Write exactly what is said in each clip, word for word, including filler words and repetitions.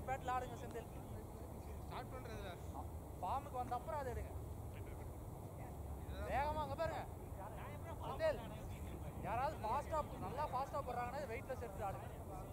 Battle ஆடுங்க Senthil. Start பண்றதுல ஃபார்முக்கு வந்த அப்புறம் அதை எடுங்க. வேகமா அங்க பாருங்க செந்தில். யாராவது ஃபாஸ்டா நல்லா ஃபாஸ்டா போடுறாங்கன்னா வெயிட்லெஸ் எடுத்து ஆடுங்க.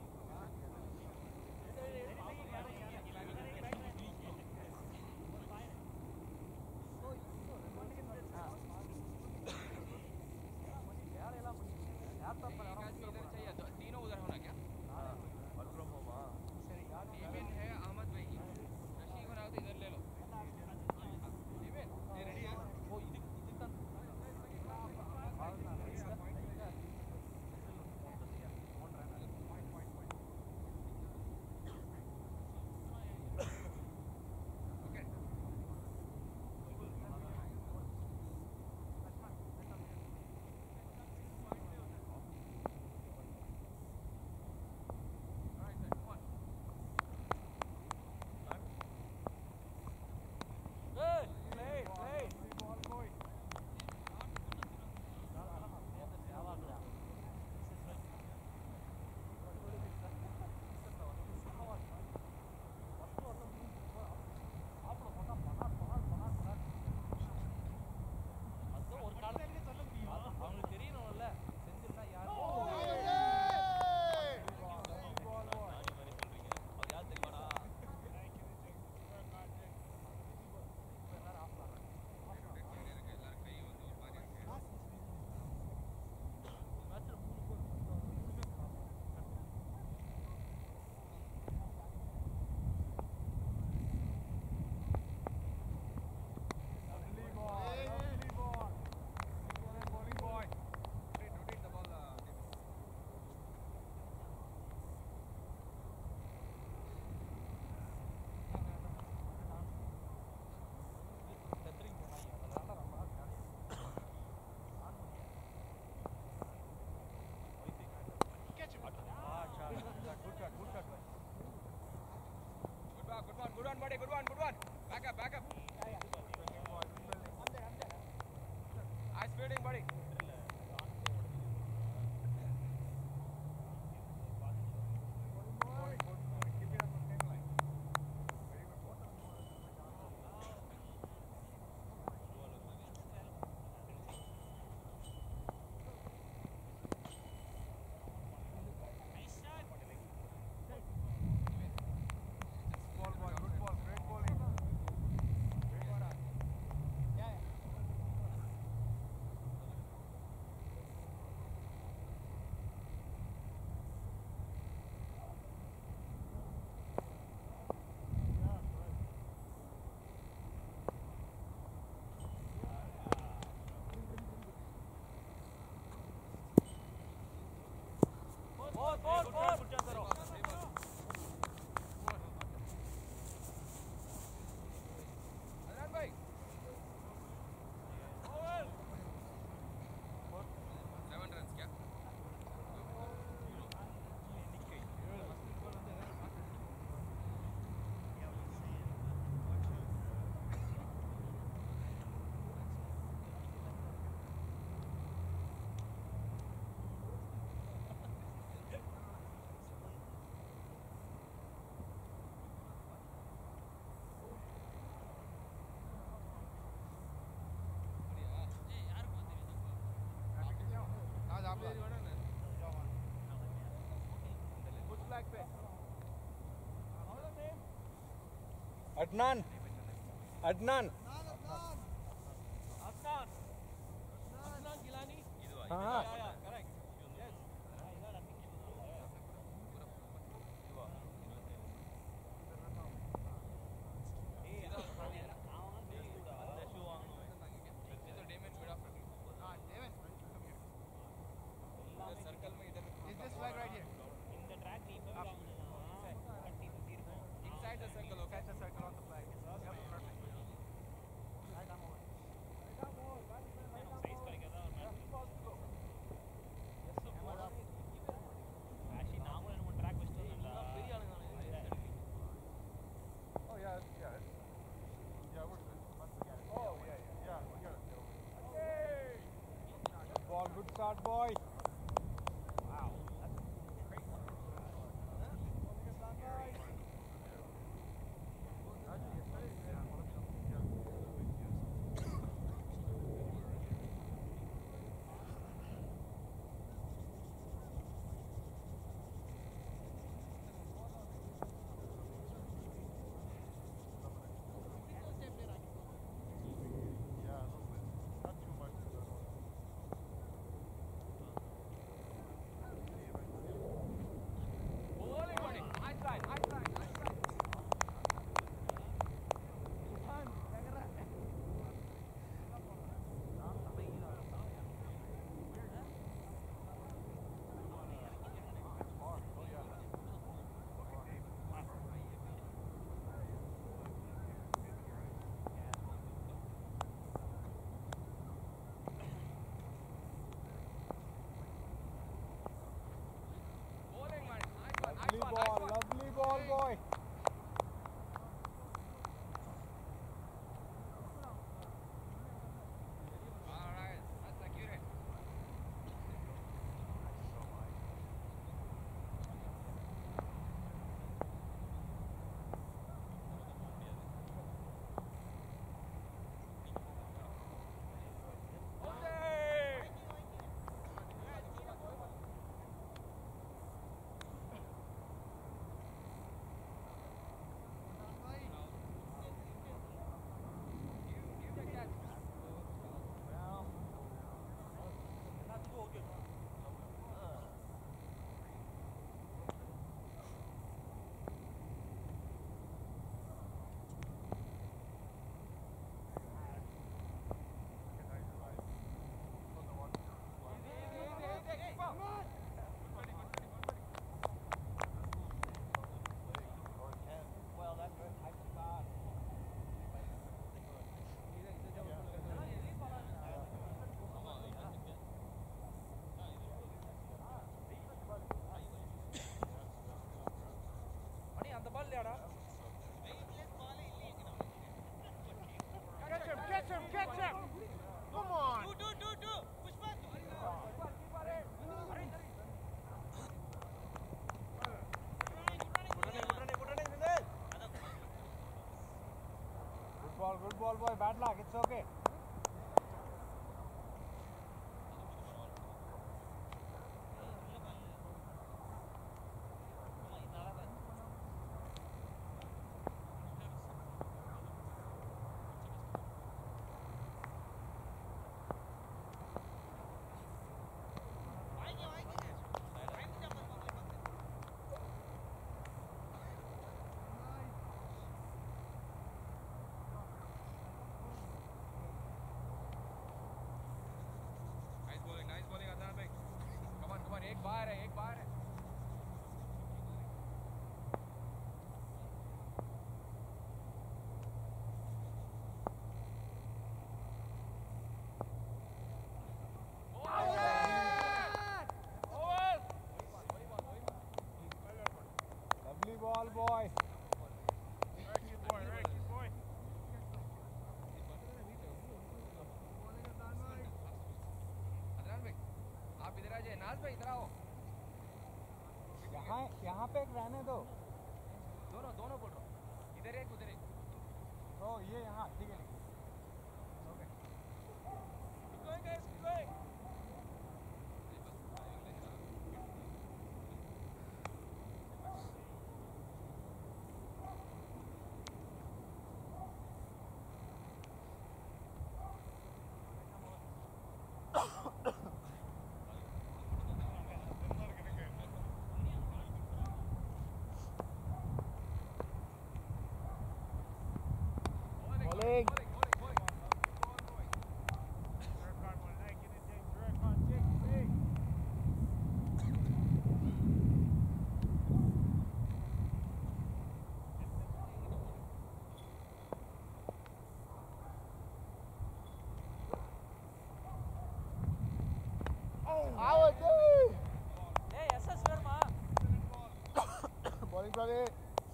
Good one, buddy. Good one. Good one. Back up. Back up. High speeding, buddy. Adnan. Adnan. Adnan. Adnan Gilani. हाँ correct. Yes. Is this flag right here? Inside the circle, okay? Inside the circle on the flag. Yep, perfect. Right arm over. Oh yeah, yeah. Yeah, we're good. Once we get it. Oh yeah, yeah, yeah. We got it. Hey! Good ball, good start, boy. Wow. ball boy, bad luck, it's okay. Nice bowling, nice bowling, Adnan bhai. Come on, come on, एक बार है, एक बार है. Lovely ball boy. Adnan भाई, आप इधर आ जाइए. नाज भाई इधर आओ. यहाँ यहाँ पे एक रहने दो. दोनों दोनों बोल रहा हूँ. इधर एक उधर एक. ओ ये यहाँ ठीक है. Okay. Keep going guys, keep going. Bowling. Out. Hey, S S Verma. Bowling brother.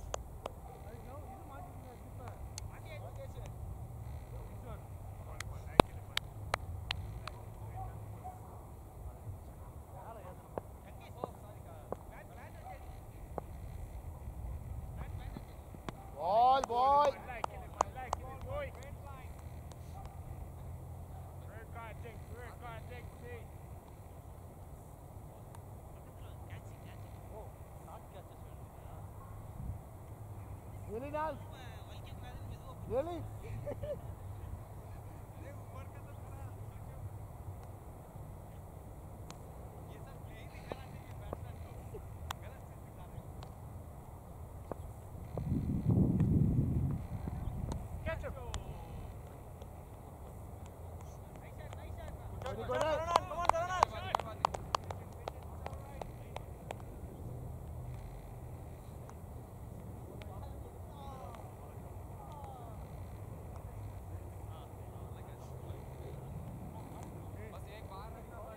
Ball boy. Really Naz? Really? Catch him. Very good. eh? Come on, Taranad. बस एक बार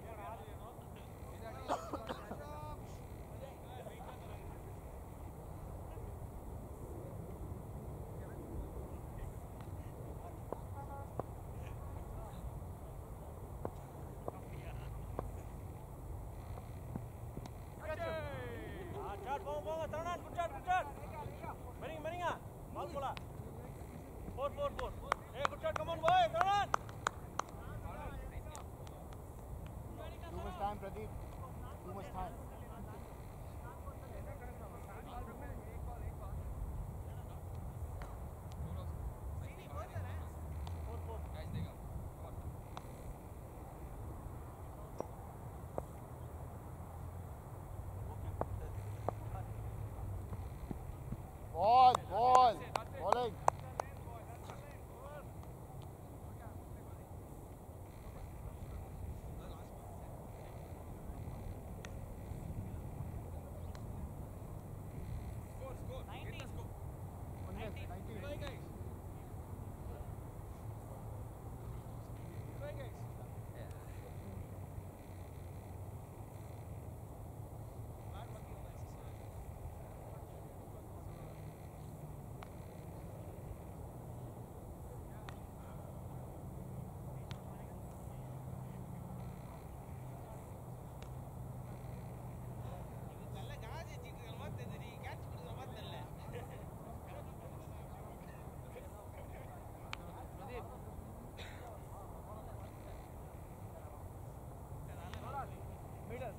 Catch him. Ah, shot, go, go, Taranad. Good shot, good shot. Maringa, Maringa. Ball bola. Four, four, four. Hey, good shot. Come on, boy. Taranad. Too much time, Pradeep. Too much time. Catch देगा. Ball, ball. Bowling.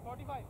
forty-five.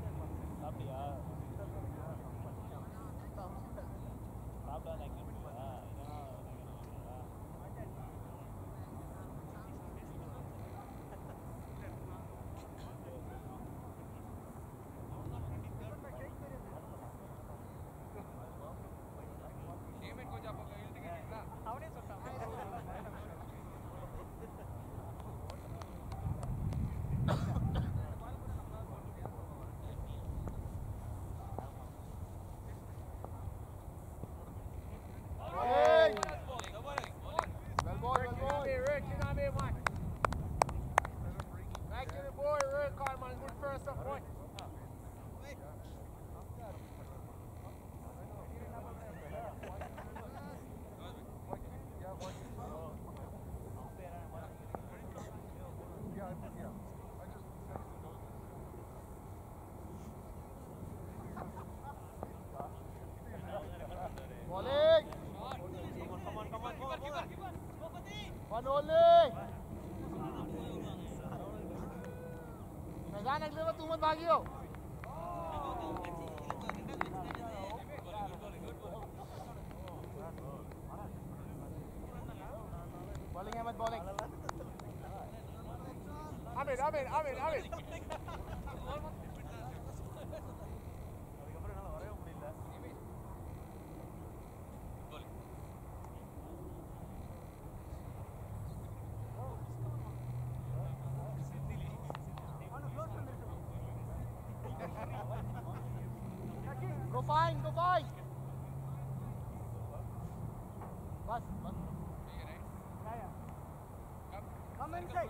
சாப்பிட்டா One only. मैदान अगले बार तू मत भागियो. Bowling Ahmed, bowling. Ahmed, Ahmed, Ahmed, Ahmed. Go fine, go fine. Bas, bas. Come inside.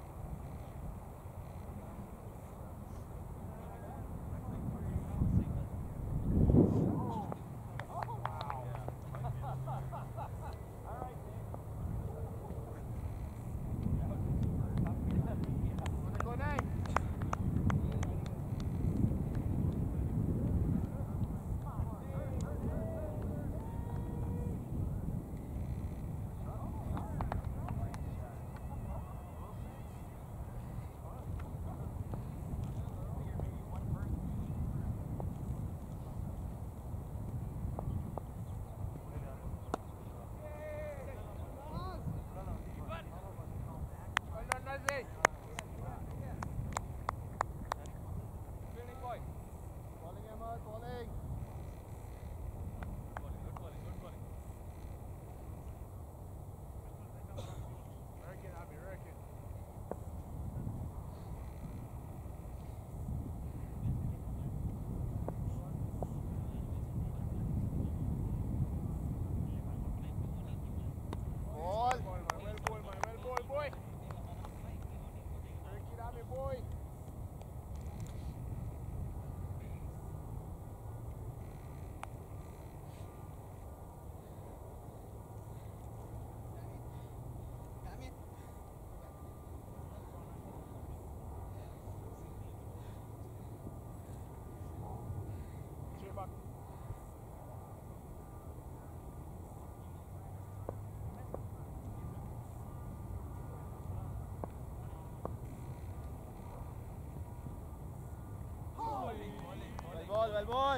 Well ball, well ball.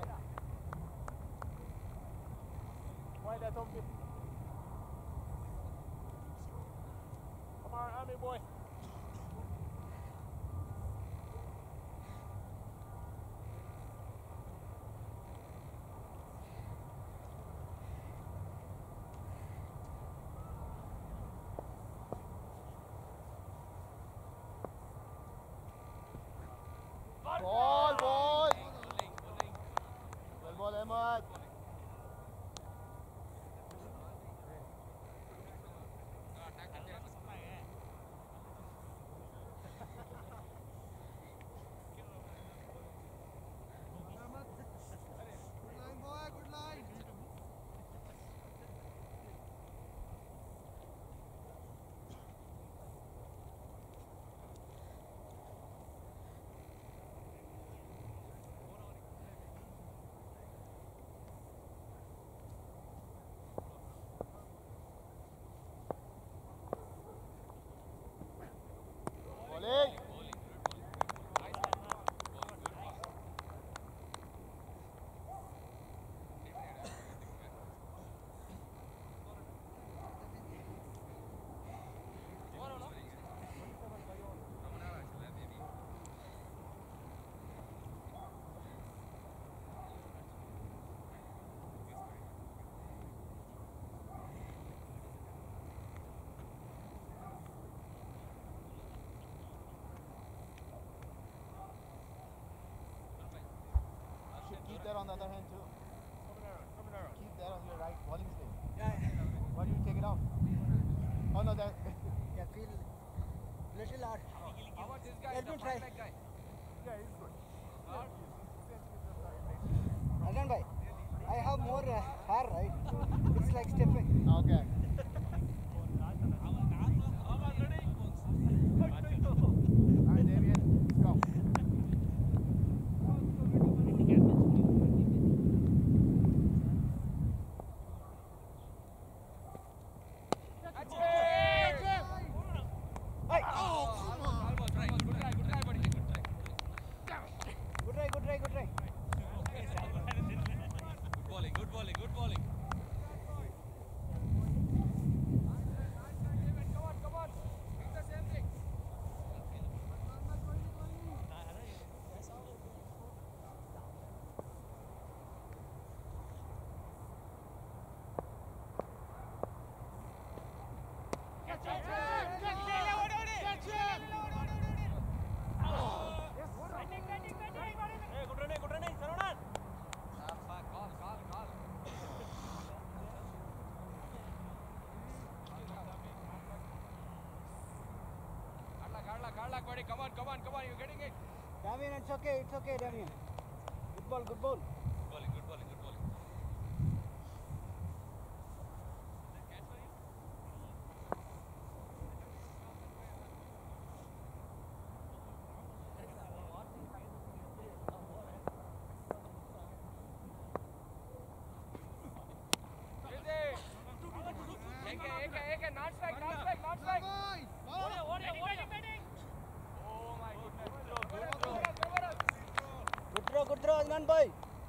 Why that home? Come on, Army boy. Ball, ball. Well ball, Ahmed. Bowling. Keep that on the other hand too. Keep that on your right bowling stick. Yeah, yeah. Why do you take it off? Oh no, that. Yeah, feel little hard. How about this guy? Let the me try. fat guy? Yeah, it's good. Adnan bhai, I have more uh, hair, right? It's like stepping. Okay. Alright, Damien, let's go. That's it! buddy. Come on, come on, come on. You're getting it. Damien, it's okay, it's okay, Damien. Good ball, good ball. Bowling, good bowling, good bowling. Good throw, Adnan boy.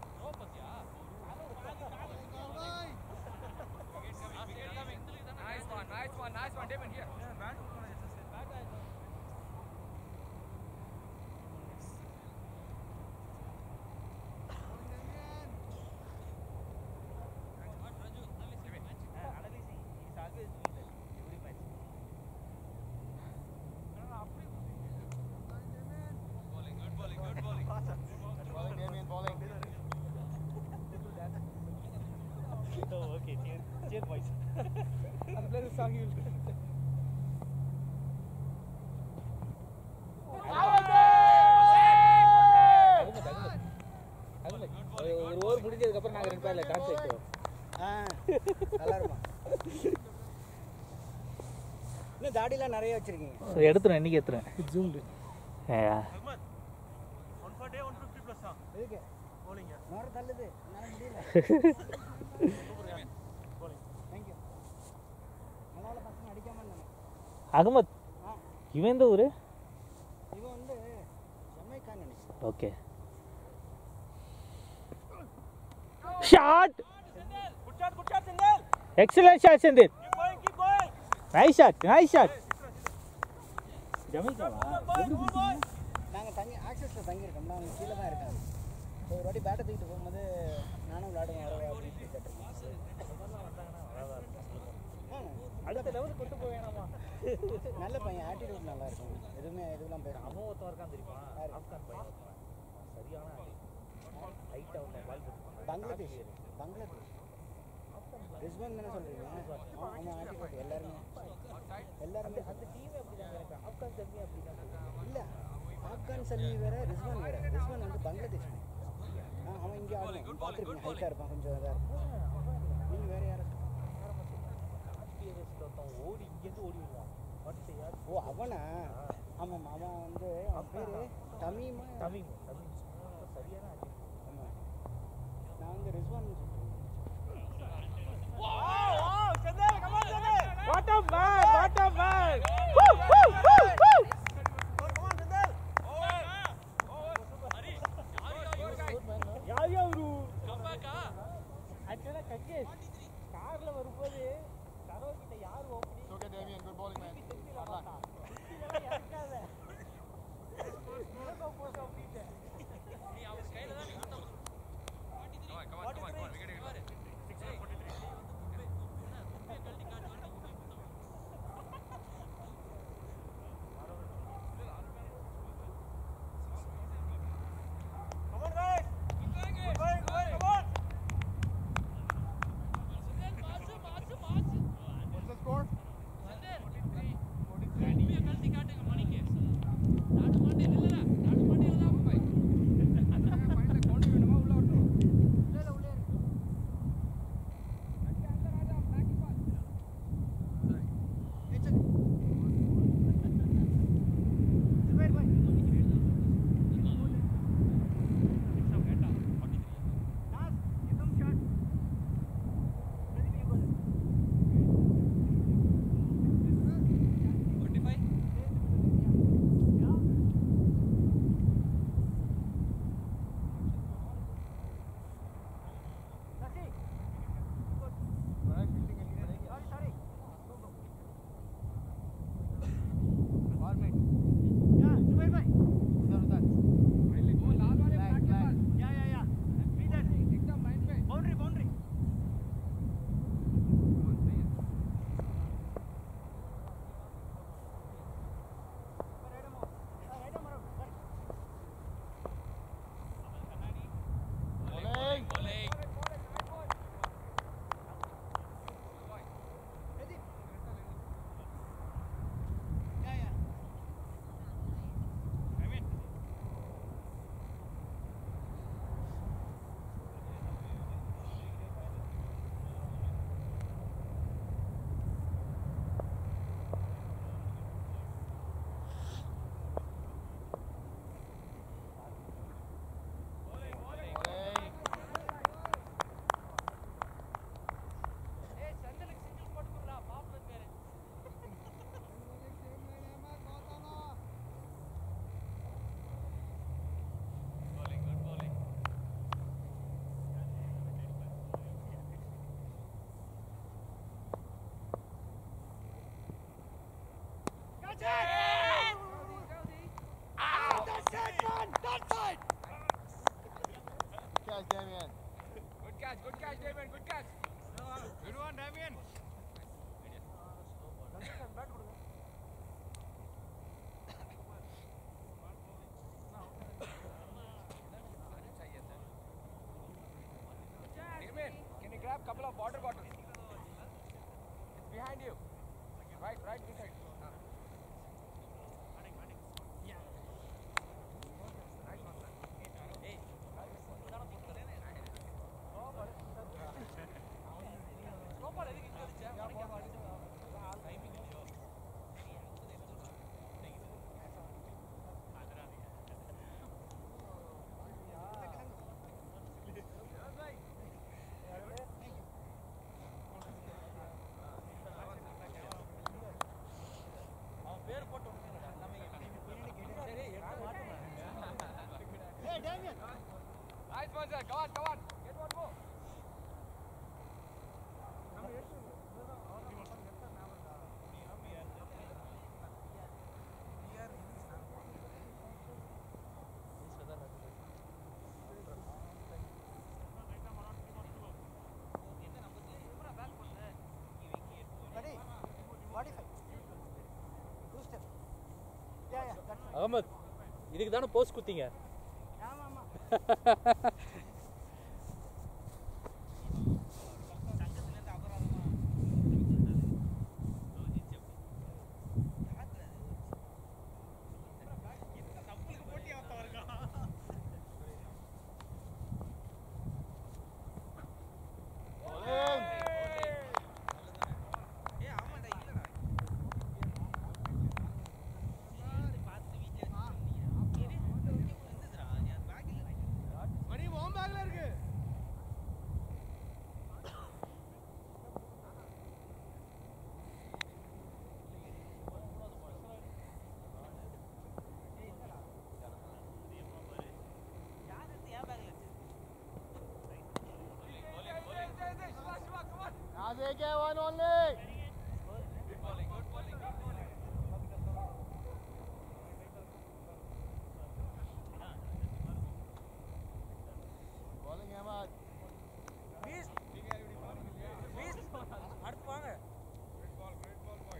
Nice one, nice one, nice one, Damon here. Okay, cheer, cheer boys. I'll play the song you will. ஒரு over முடிஞ்சதுக்கு அப்புறம் நாங்க ரெண்டு பேர்ல dance ஆயிட்டோம். ஆ நல்லா இருக்கும். இன்னும் தாடிலாம் நிறைய வச்சிருக்கீங்க. எடுத்துறேன் இன்னைக்கு எடுத்துறேன். ஜூம்டு. ஏயா. Ahmad. one forty one fifty plus ஆ. எதுக்கு? bowling. நோர தள்ளுது. என்னால முடியல. bowling. Thank you. அதனால பசங்க அடிக்காம இருந்தாங்க. அகமத். இவன் எந்த ஊரு? இவன் வந்து ஜமைக்கான் நினைக்கிறேன். Okay. Shot. Good shot, good shot, Sindel. Excellent shot, Sindel. Keep going, keep going. Nice shot, nice shot. ஜமைக்காவா? Good boy, good boy. நாங்க தங்கி ஆக்சஸ்ல தங்கி இருக்கோம். நாங்க கீழ தான் இருக்கோம். ஒரு வாட்டி பேட்டை தூக்கிட்டு போகும்போது நானும் விளையாடுவேன் வரவா அப்படின்னு கேட்டேன். அடுத்த லெவலுக்கு கொண்டு போய் வேணாமா? நல்ல பையன், ஆட்டிடியூட் நல்லா இருக்கும். எதுவுமே எதுவும் பேச அவன் ஒருத்தன் இருக்கான் தெரியுமா? ஆப்கான் பையன் ஒருத்தன். சரியான ஆளு. ஹைட் அவன் பால் போட்டு பங்களாதேஷ் பங்களாதேஷ் ரிஸ்வன் தானே சொல்றீங்க? ஆமா ஆட்டிடியூட் எல்லாருமே எல்லாருமே அந்த டீமே அப்படிதான் இருக்கு. ஆப்கான் சல்வி அப்படிதான். இல்ல ஆப்கான் சல்வி வேற ரிஸ்வன் வேற. ரிஸ்வன் வந்து பங்களாதேஷ். ஆ அவன் இங்கே ஆடுவான். பார்த்துருக்கீங்க, ஹைட்டாக இருப்பான், கொஞ்சம் இதாக இருப்பான். நீங்கள் வேற யாரும் ஓடி இங்கேருந்து ஓடி வருவான். ஓ அவனா? ஆமாம் அவன் வந்து அவன் பேர் தமீமா தமிழ் தமிழ் சரியான ஆச்சு. ஆமாம் நான் வந்து ரிஸ்வான் சொல்கிறேன். Wow, wow, Sindel, come on, Sindel. What a man, what a man. Woo, woo, woo, woo. Come on, Sindel. Over. Over. Hari. யார் யாரு? கம்பேக்கா? அச்சனா கங்கேஷ் கார்ல வரும்போது கரோ கிட்ட யார் opening? Okay, Damien, good bowling, man. இதெல்லாம் யாருக்காத. எனக்கு போறோம் அப்படியே. நீ அவர் கையில தான் நிக்கணும். Come on, come on, come on, we get it. Come on, guys. Keep going, keep going, come on. What's the score? Nice one, sir. Come on, come on. Get one more. Ahmed இதுக்கு தானே post குத்திங்க They get one only. Good bowling, good bowling, good bowling. Bowling Ahmad. Please. Please. அடுத்து வாங்க. Great ball, great ball, boy.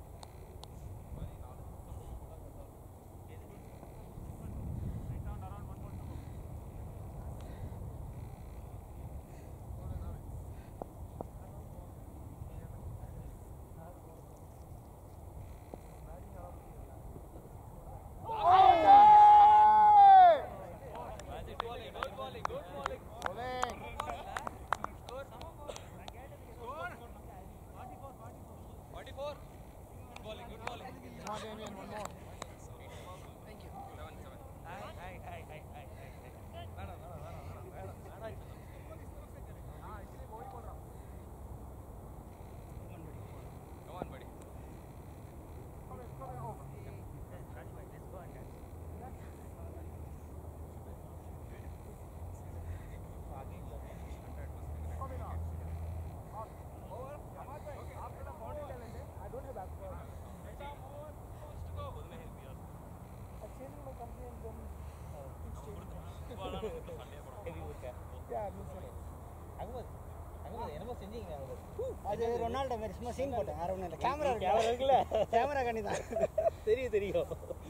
அது Ronaldo மாதிரி சும்மா scene போட்டேன் வேற ஒன்றும் இல்லை கேமரா கேமரா இருக்குல்ல கேமரா கண்ணி தான் தெரியும் தெரியும்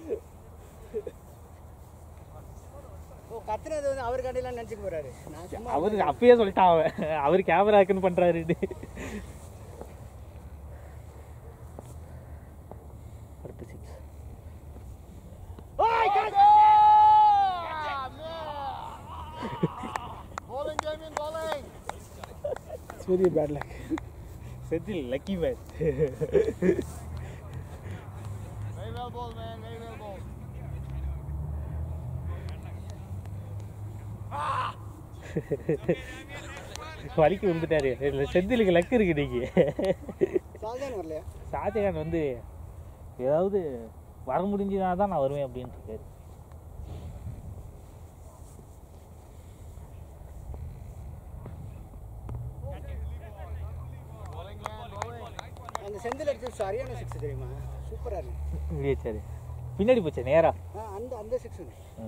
ஓ கத்துனது வந்து அவர் கண்டிலாம் நினச்சிட்டு போறாரு நான் சும்மா அவரு அப்பயே சொல்லிட்டான் அவன் அவர் கேமராக்குன்னு பண்றாரு அடுத்த six Bowling, Damien, bowling. It's very bad luck. Senthil, lucky man. Very well bowled, man. Very well bowled. வலிக்கு வந்துட்டாரு செந்திலுக்கு லக்கு இருக்கு இன்னைக்கு சால்தான் வரலையா ஷாஜகான் வந்து ஏதாவது வர முடிஞ்சுனா தான் நான் வருவேன் அப்படின்னு இருக்காரு அந்த செந்தில் அடிச்சது சரியான சிக்ஸ் தெரியுமா சூப்பராக இருக்கு முடியாச்சாரு பின்னாடி போச்சு நேரா ஆ அந்த அந்த six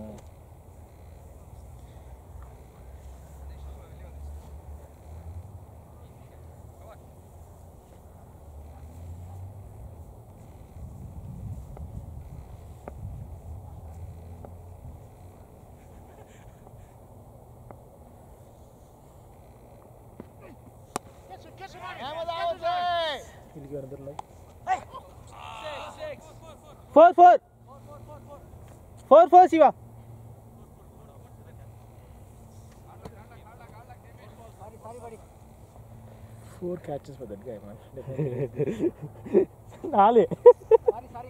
Four, four. Four, four, Shiva. four catches for that guy, man. நாலு sorry sorry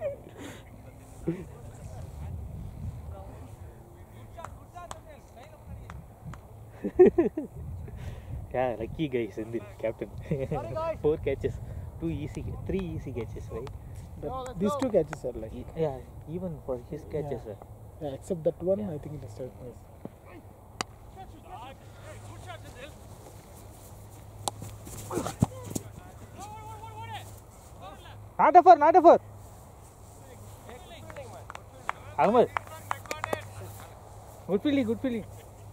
Yeah, lucky guy Sendil, captain. Four catches, two easy, three easy catches, right? But these two catches are like, E- Yeah, even for his catches. Yeah. yeah, except that one, I think it is third place. Not a four, not a four. Ahmed. Good feeling, good feeling.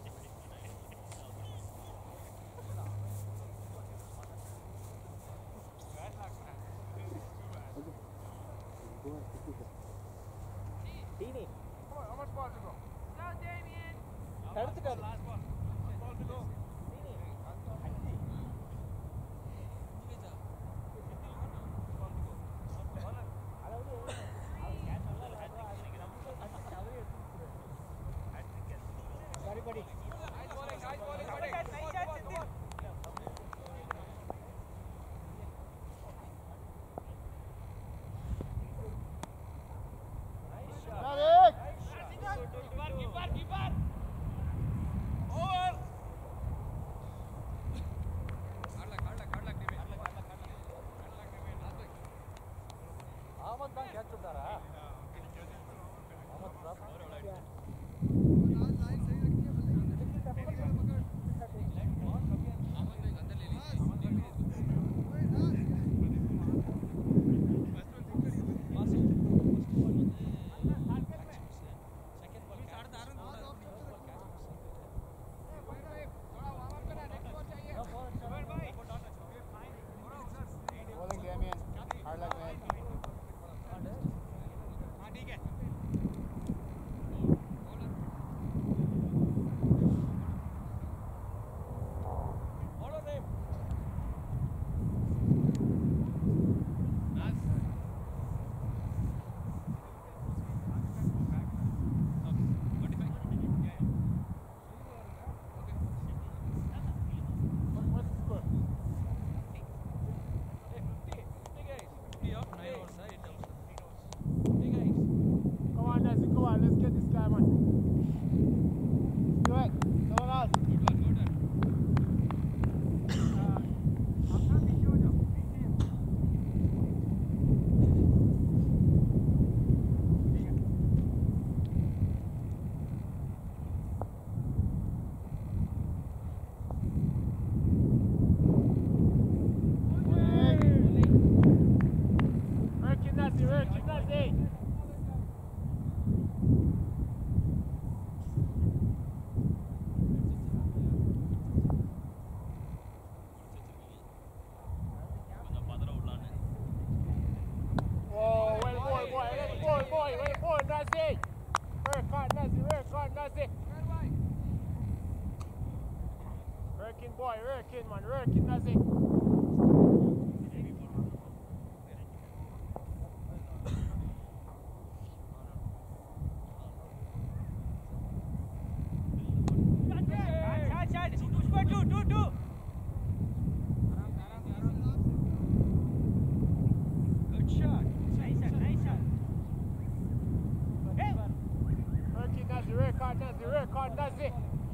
Sorry படி Bowling Damien, hard luck, man. Come on, Nessie, come on, let's get this guy, man. Do it. Someone else. Work it, Nessie, work it, Nessie. Whoa, well, boy, boy, well, boy, boy, well, boy, Nessie. Work hard, Nessie, work hard, Nessie. Working, boy, working, man, working, Nessie. Working, Nessie, work hard, Nessie, work hard, Nessie.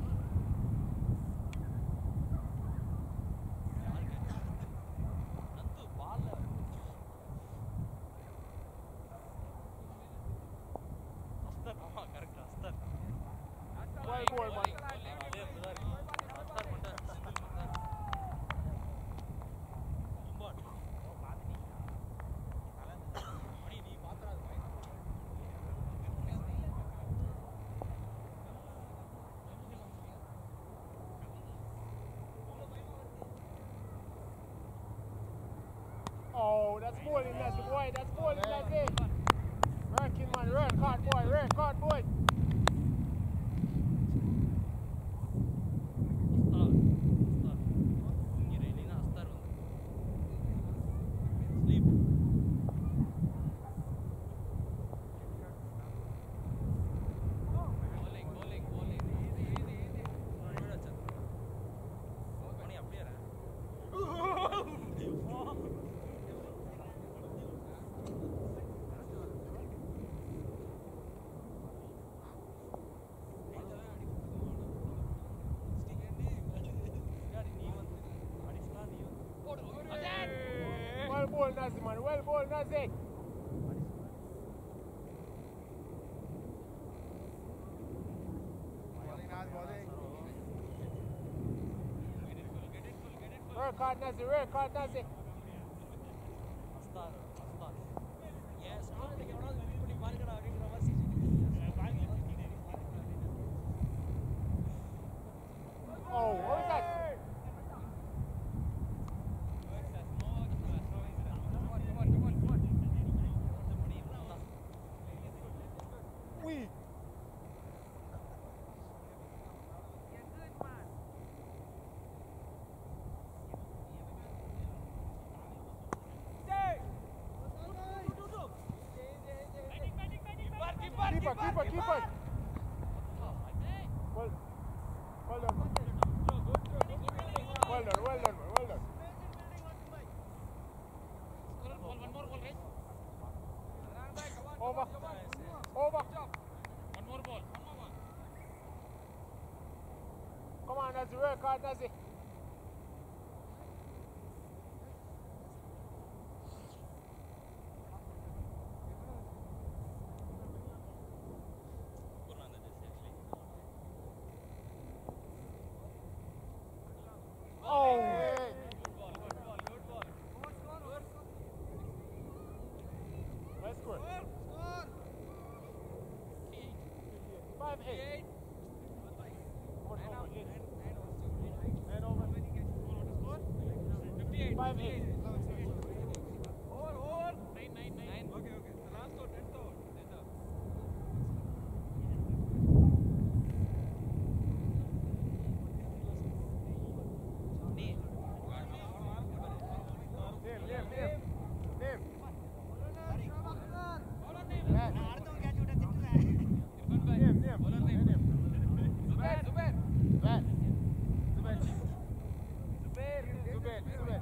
Well, boy, man. Oh, that's bowling, Nessie, boy, that's bowling, Nessie. Working, man, work hard, boy, work hard, boy. ball, Nazi, man. Well ball, Nazi. Work hard, Nazi. Work hard, Nazi. அஸ்தார் அஸ்தார் ஏன் ஸ்கூலுக்கு எவனாவது win பண்ணி பாருங்கடா அப்படிங்கிற மாதிரி Oh, what was that? We. Keeper, keeper, keeper. Well, well done, man. Well done, well done, man. Well done. Over. Over. One more ball. Come on, Nazi. Work hard, Nazi. Oh. Let's go. Five eight. Much over eight. Nine over. Five eight. Over, over. Nine, nine, nine. Okay, okay. The last out, tenth out. Tenth out. Name, name, name. Name. Name, name. Name. Zubair, Zubair. Zubair. Zubair. Zubair. Zubair. Zubair.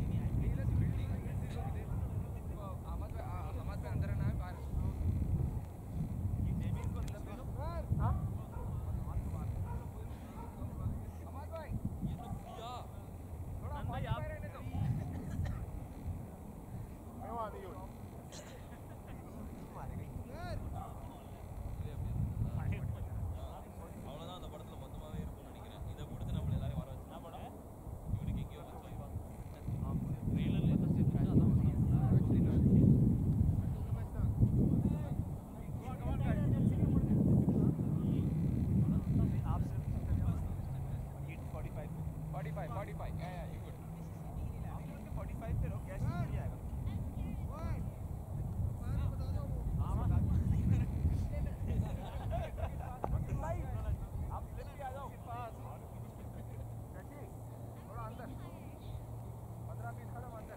Huh? I want the youth. அவ்வளோதான் அந்த படத்தில் மொத்தமாகவே இருக்கும்னு நினைக்கிறேன். இதை கொடுத்து நம்மள எல்லாரும் வர வச்சு என்ன படம் இவனுக்கு எங்கேயோ ட்ரெயிலரில் எந்த ஸ்டேஜ் அதான் forty-five, forty-five. Yeah, yeah, you good. forty-five पे रो कैश मिल जाएगा. आप स्लिप पे आ जाओ पास. कैसी? थोड़ा अंदर. पंद्रह बीस कदम अंदर.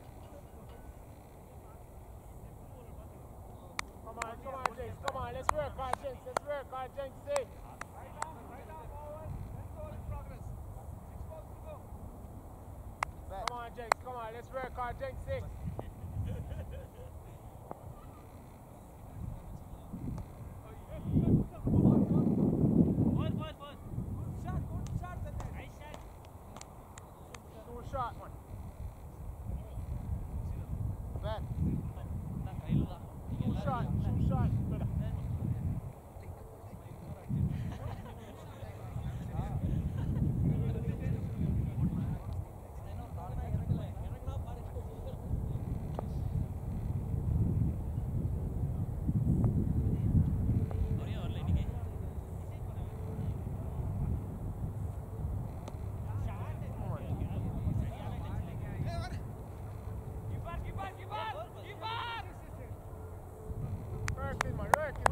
Come on, come on, James. Come on, let's work hard, James. Let's work hard, James. Say. Right down, right down forward. Let's go in progress. Six balls to go. Come on, James. Come on, let's work hard, James. Six. Two shot one. Back. Two shot, two shot. Good. Work it, man, work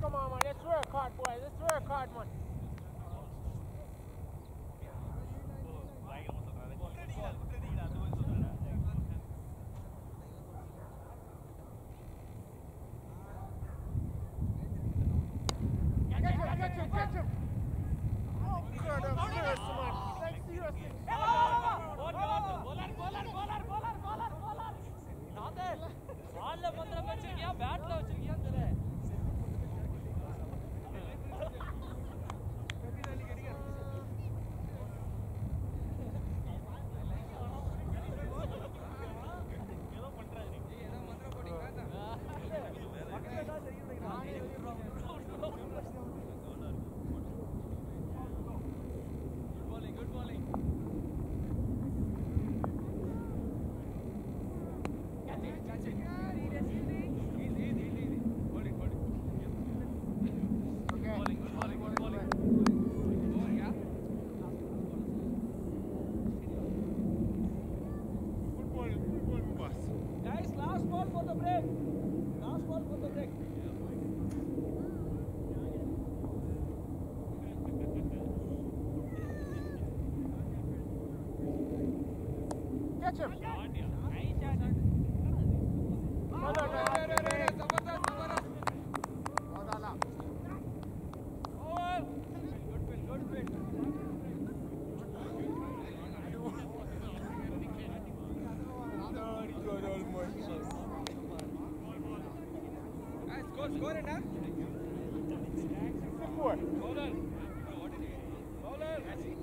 Come on, man. Let's work hard, boys. Let's work hard, man. Catch him, catch him, catch him. Oh, God, I'm serious, man. Like, seriously. Catch him. No, no, no. Score it, huh? sixty-four. Bowler. Bowler.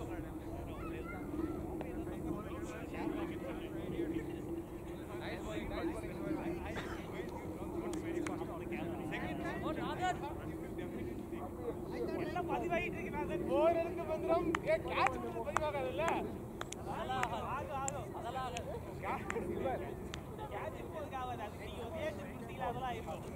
Nice bowling, nice bowling. எல்லாம் பதிவாயிட்டு இருக்கு நான் போறதுக்கு வந்துரும் ஏ catch வந்து பதிவாகாதுல்ல அதெல்லாம் ஆகும் ஆகும் அதெல்லாம் ஆகாது கேட்ச் கேட்ச் இப்போதுக்கு ஆகாது அது நீங்க ஒரே திருப்பிட்டீங்களா அதெல்லாம் ஆகும்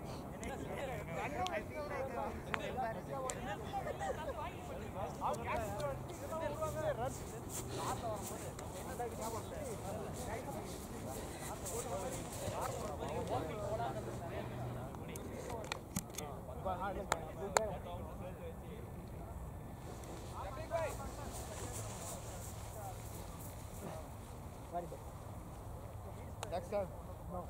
Next time. No.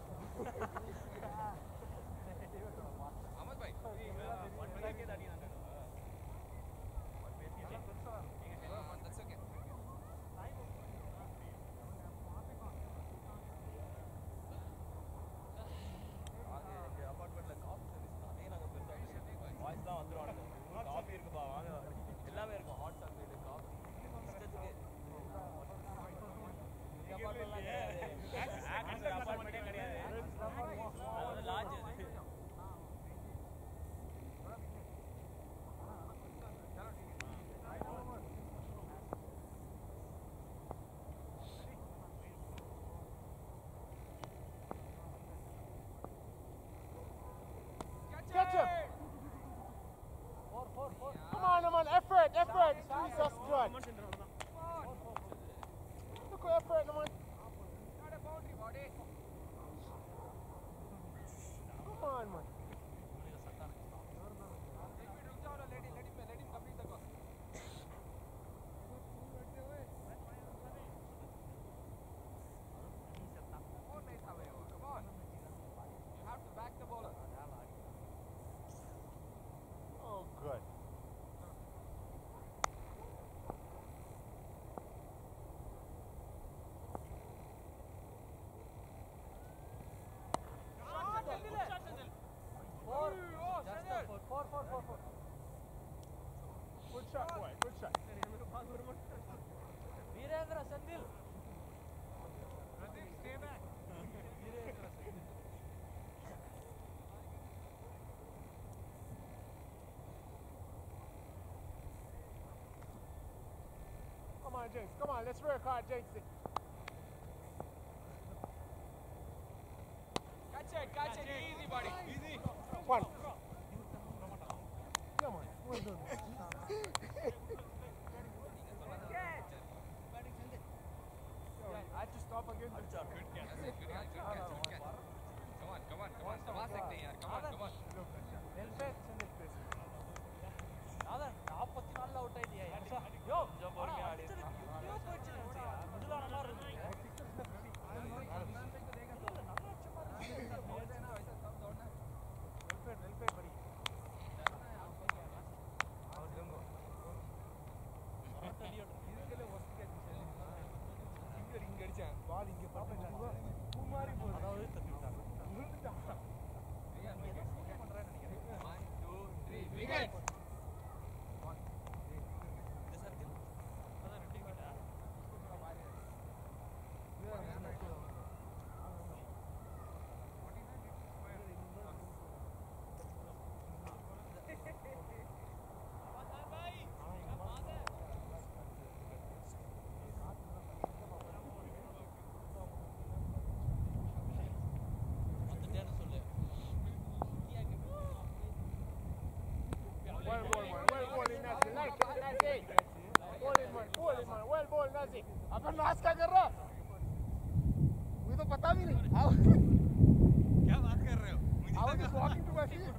Ahmad bhai. That's okay. அபார்ட்மெண்ட்ல காஃபி சர்வீஸ் அதே நாங்க பெருசா வாய்ஸ் தான் வந்துருவாங்க. காஃபி இருக்குப்பா வாங்க. எல்லாமே இருக்கும். Hot chocolate, coffee. இஷ்டத்துக்கு அபார்ட்மெண்ட்டே கிடையாது. அது வந்து லாட்ஜ் அது. Catch him! Four, four, four. Come on, man. Effort, effort. Jesus God. Look at effort, man. Not a boundary, body. Come on, man. Let him, let him, let him complete the course. More nice away, come on. You have to back the bowler. Oh, good. Four, four, four, four, four. Good shot, boy. Good shot. Virendra Sandil. Pradeep, stay back. Virendra Sandil. Come on, Jinx. Come on. Let's work hard, Jinxie. Catch it, catch it. Easy, buddy. Easy. One. Come on. Well done. I had to stop again. Good catch, good catch, good catch. Come on, come on, come on. Come on, come on. Well said, Sindhu. नाजी अपन नाच क्या कर रहा मुझे तो पता भी नहीं क्या बात कर रहे हो I was just walking to my field.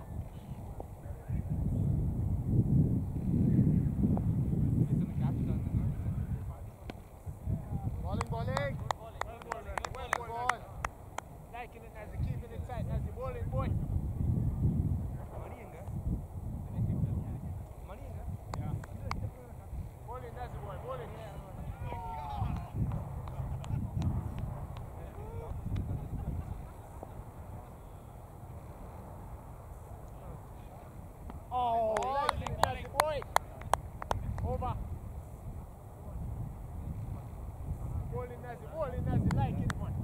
Bowling, bowling. Good ball. Liking it, Nazi. Keeping it tight, Nazi. Bowling, boy. மணி எங்க மணி எங்க Bowling, Nazi, boy. Bowling. Oh, liking it, Nazi, boy. Over. Bowling, Nazi. Bowling, Nazi. Like it, boy.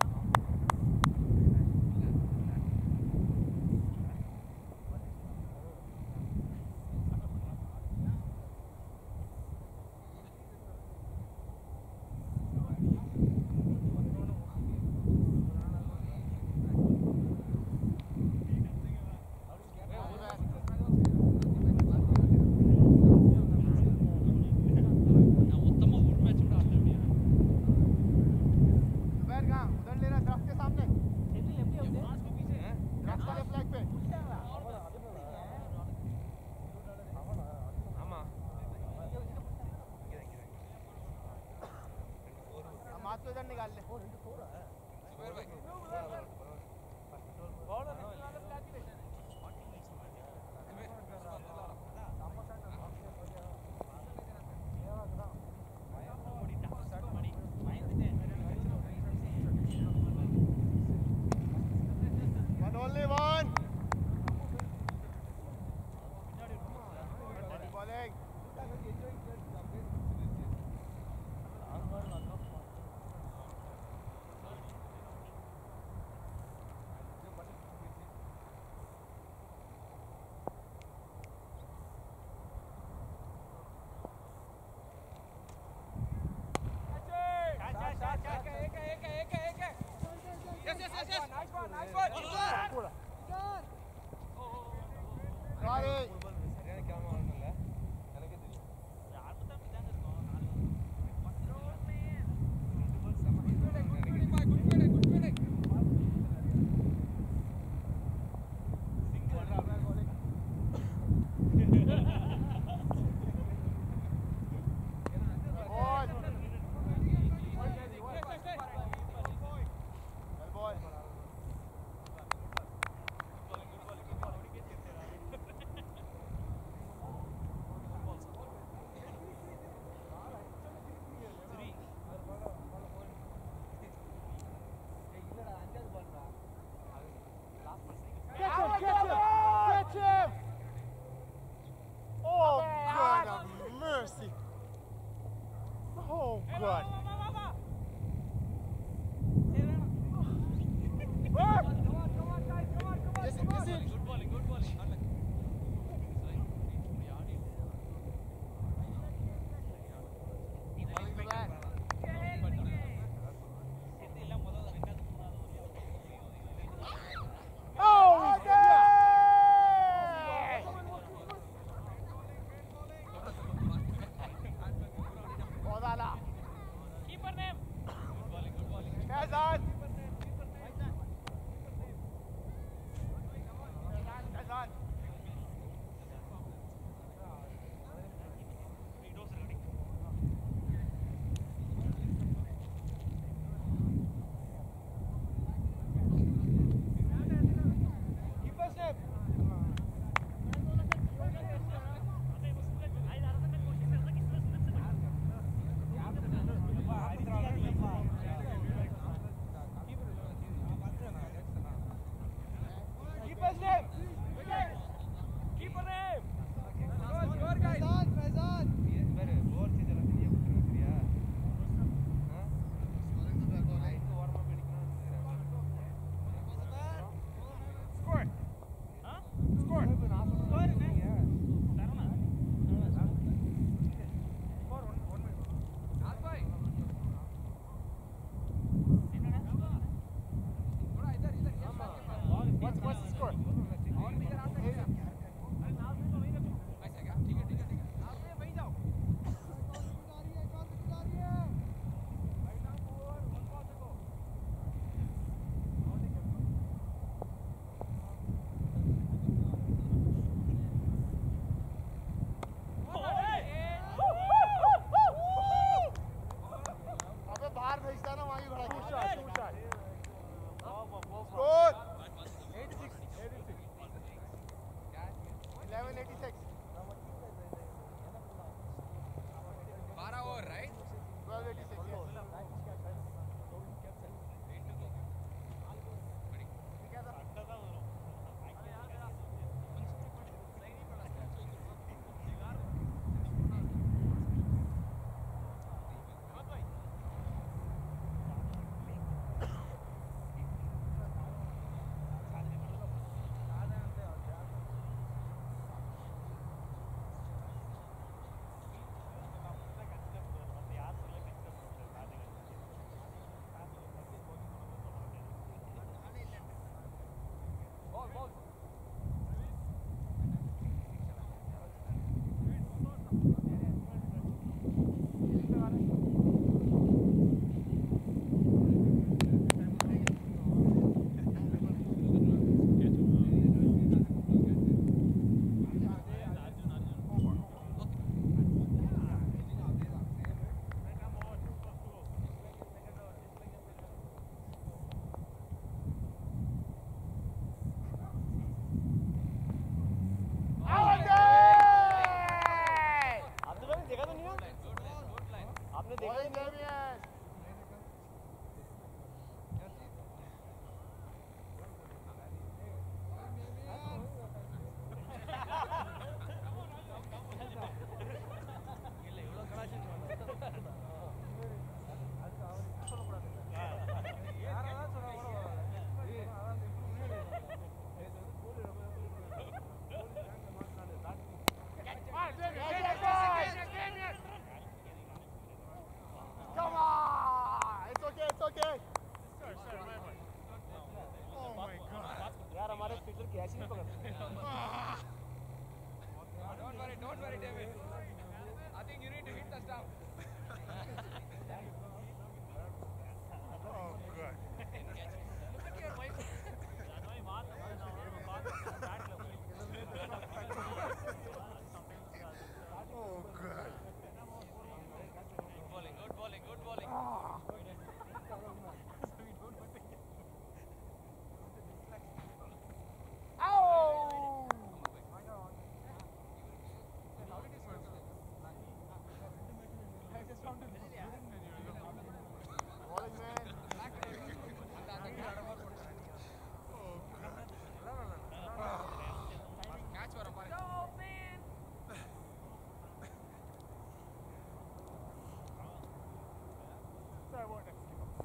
देखा ही नहीं Come on! It's okay, it's okay. Oh my God. यार हमारे picture catch नहीं पकड़ते Don't worry, don't worry, David. I think you need to hit the stump. Oh God. Look at your wife. Oh God. Good bowling, good bowling, good bowling. Ow! Bowling man. Catch for a ball. Sorry, what next?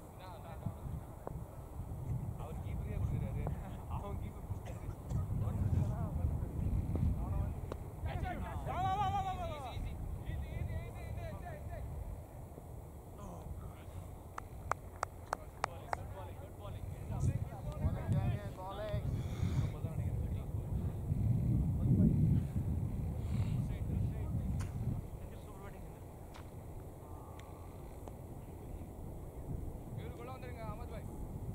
அவர் கீப்பரே கொடுக்குறாரு அவன் keeper Bowling, Damien, bowling. இவருக்குள்ள வந்துருங்க அஹமத் பாய்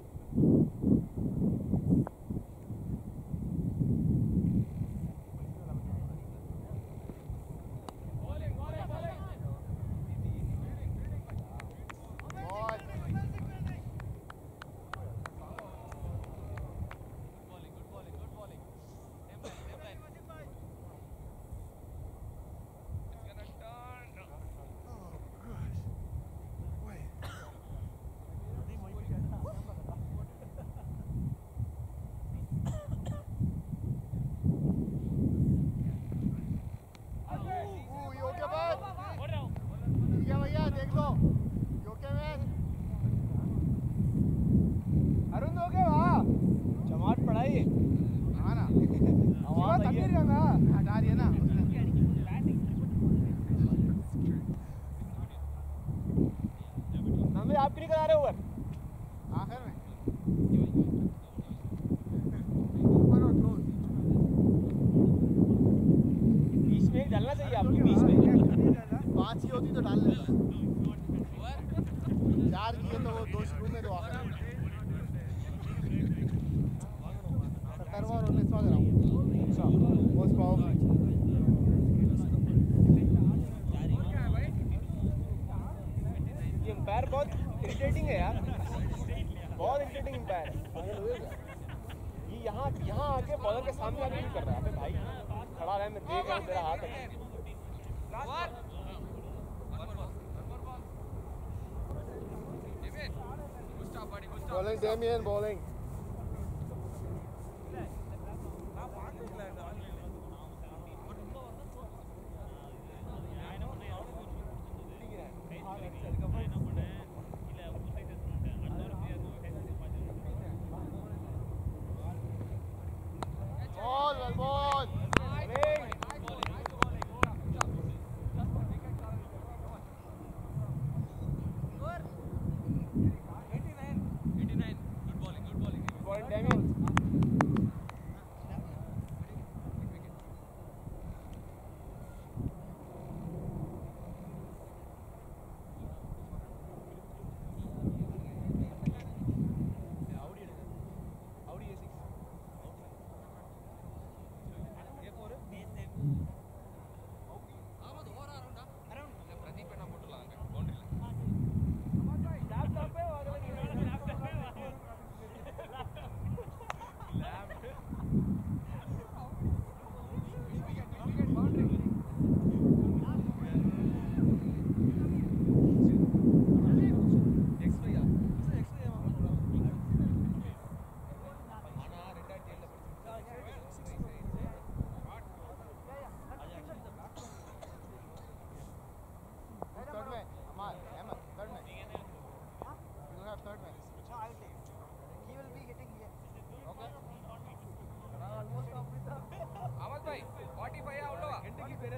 Ball. Ooh, you okay, bud? ठीक है भैया, देख लो. You okay, man? Arun हो गया वहाँ जमात पढ़ाई हाँ ना. आवाज आई है ना हटा दिया ना. हमें आप क्यों नहीं करा रहे ओवर आखिर में. ऊपर और close. बीच में डालना चाहिए आपको बीच में पाँच की होती तो डाल लेता. चार की है तो वो दो शुरू में दो आखिर में. सत्तरवां और उन्नीसवां ग्राउंड. Most probably. ये एम्पायर बहुत इरिटेटिंग है यार बहुत इरिटेटिंग एम्पायर है ये यहाँ यहाँ आके बॉलर के सामने आके नहीं कर रहा है अबे भाई खड़ा रहा है मैं देख रहा हूँ तेरा हाथ है Bowling, Damien, bowling. Ball, well ball. eighty-nine. Good bowling, good bowling.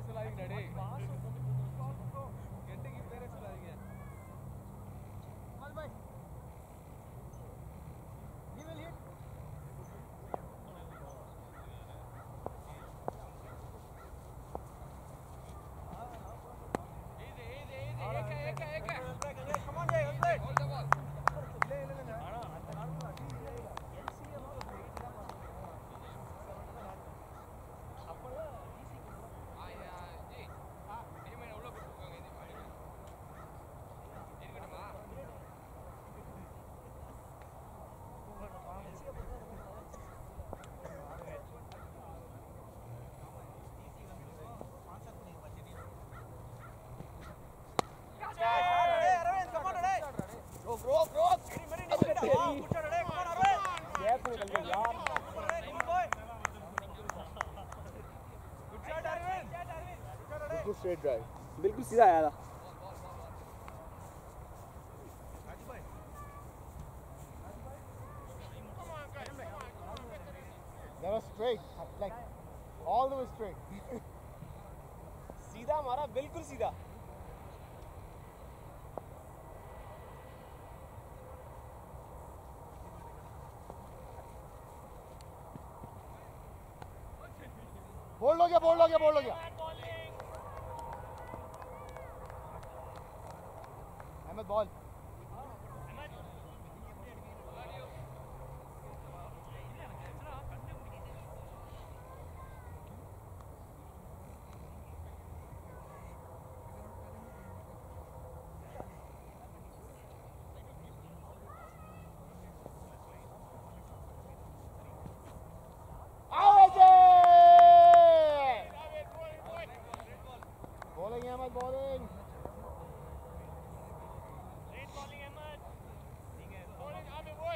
சொல்லாதீங்க டேய் கெட்டிக்கு பேரே சொல்லாதீங்க Mal bhai he will hit come on Jay hold the ball இல்ல இல்ல இல்ல बिल्कुल स्ट्रेट ड्राइव बिल्कुल सीधा आया था That was straight, like all the way straight. सीधा मारा बिल्कुल सीधा बोल्ड हो गया बोल्ड हो गया बोल्ड हो गया Ahmed ball Bowling Ahmed, bowling. Great bowling Ahmed. Bowling Ahmed boy.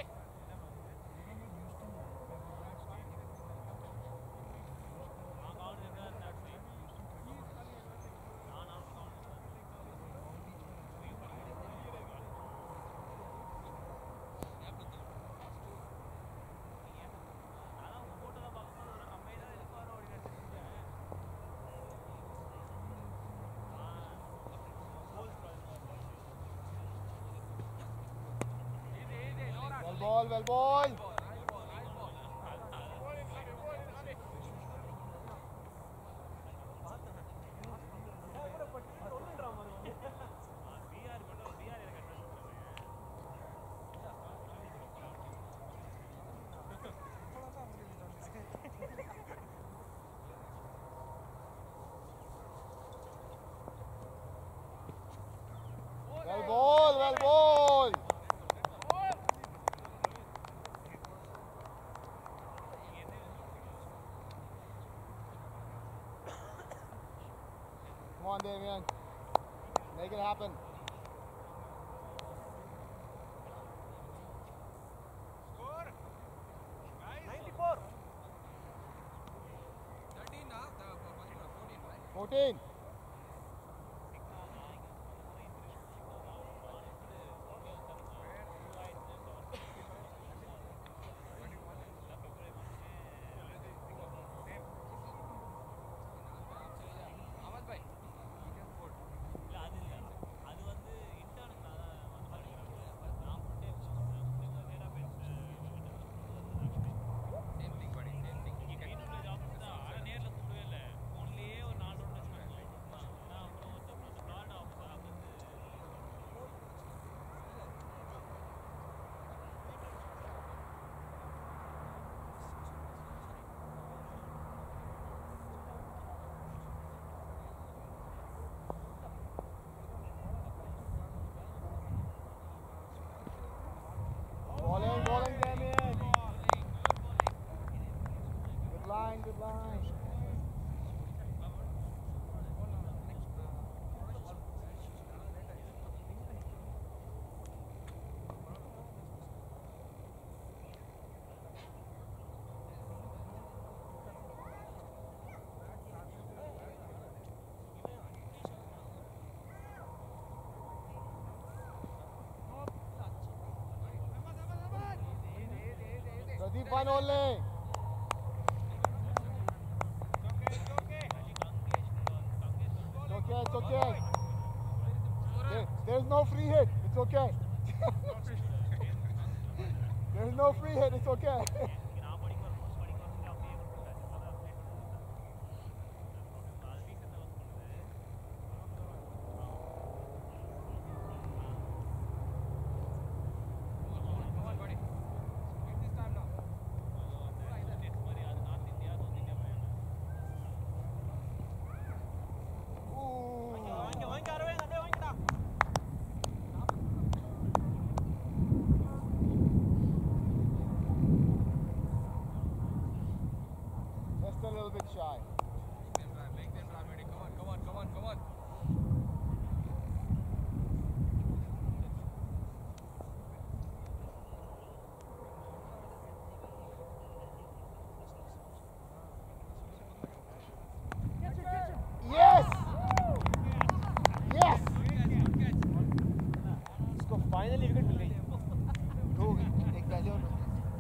Well ball, well ball. Well ball, well ball. Come on, Damian. Make it happen. Score. Guys. ninety-four. thirteen now. fourteen. fourteen. Bowling, bowling, Damian. Good line, good line. Pradeep one only. It's okay. There, there's no free hit. It's okay. There's no free hit. It's okay. Just a little bit shy. Come on, come on, come on. Yes! Yes! इसको finally wicket मिल गई। दो एक पहले और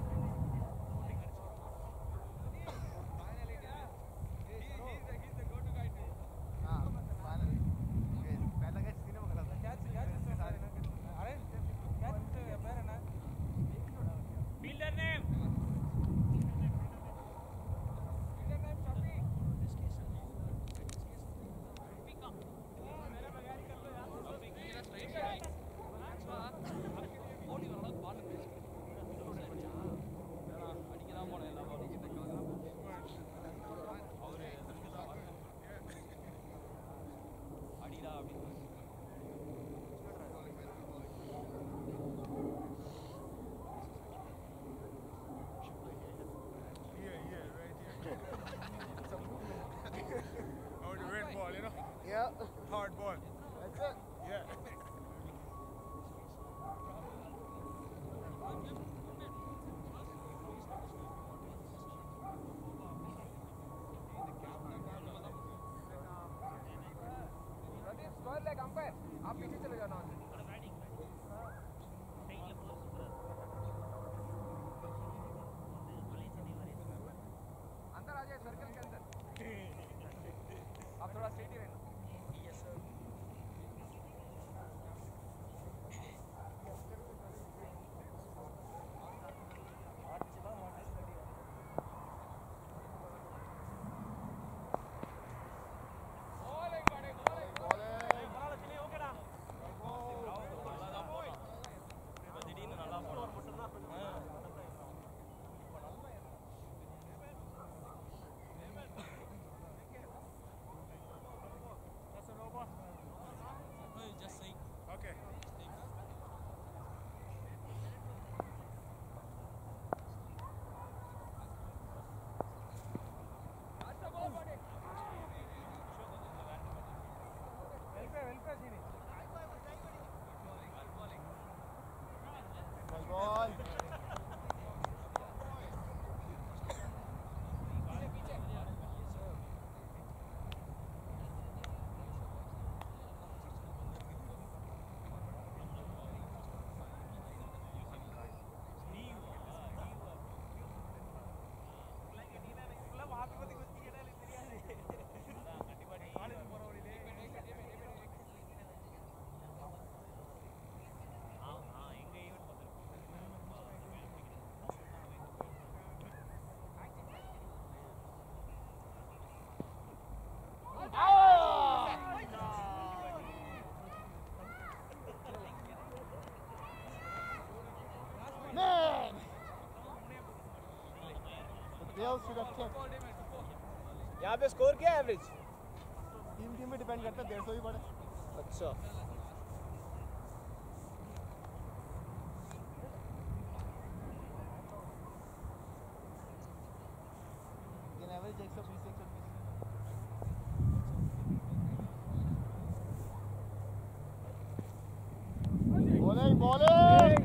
हाँ finally पहला catch सीने में गलत Catch, catch is so sorry, na. Arey, catch is fair, na. Fielder name. Fielder name, Shafi. Oh, the red ball, you know? Yeah. Hard ball. That's it. Yeah. Pradeep, square leg umpire. आप पीछे चले जाना अंदर आ जाए circle के अंदर आप थोड़ा स्ट्रेट ही रहना Okay. Ball. Man! The Bills should have kicked. यहाँ पे स्कोर क्या है एवरेज? टीम टीम में डिपेंड करता है डेढ़ सौ ही पड़े. अच्छा लेकिन एवरेज एक सौ बीस एक सौ बीस. Bowling, bowling!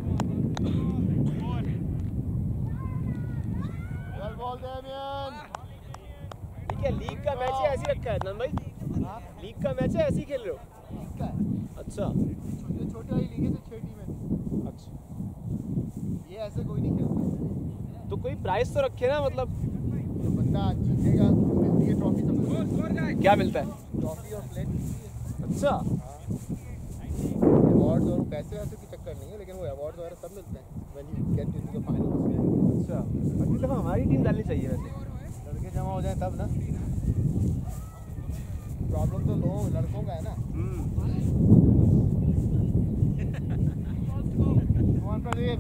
Well ball, Damien! ठीक है, लीग का मैच है ऐसे ही रखा है नंद भाई? हाँ? लीग का मैच है ऐसे ही खेल रहे हो? लीग का है. अच्छा जो छोटी वाली लीग है तो छह टीमें थी. अच्छा ये ऐसे कोई नहीं खेलता. तो कोई प्राइस तो रखे ना, मतलब तो बंदा जीतेगा, मिलती है ट्रॉफी सबको. क्या मिलता है? ट्रॉफी ऑफ लेट अच्छा अवार्ड्स और पैसे वैसे की चक्कर नहीं है लेकिन वो अवार्ड्स वगैरह सब मिलते हैं when you get to the finals में। अच्छा अगली दफ़ा हमारी टीम डालनी चाहिए वैसे लड़के जमा हो जाए तब ना। प्रॉब्लम तो लोग लड़कों का है ना। कौन प्रदीप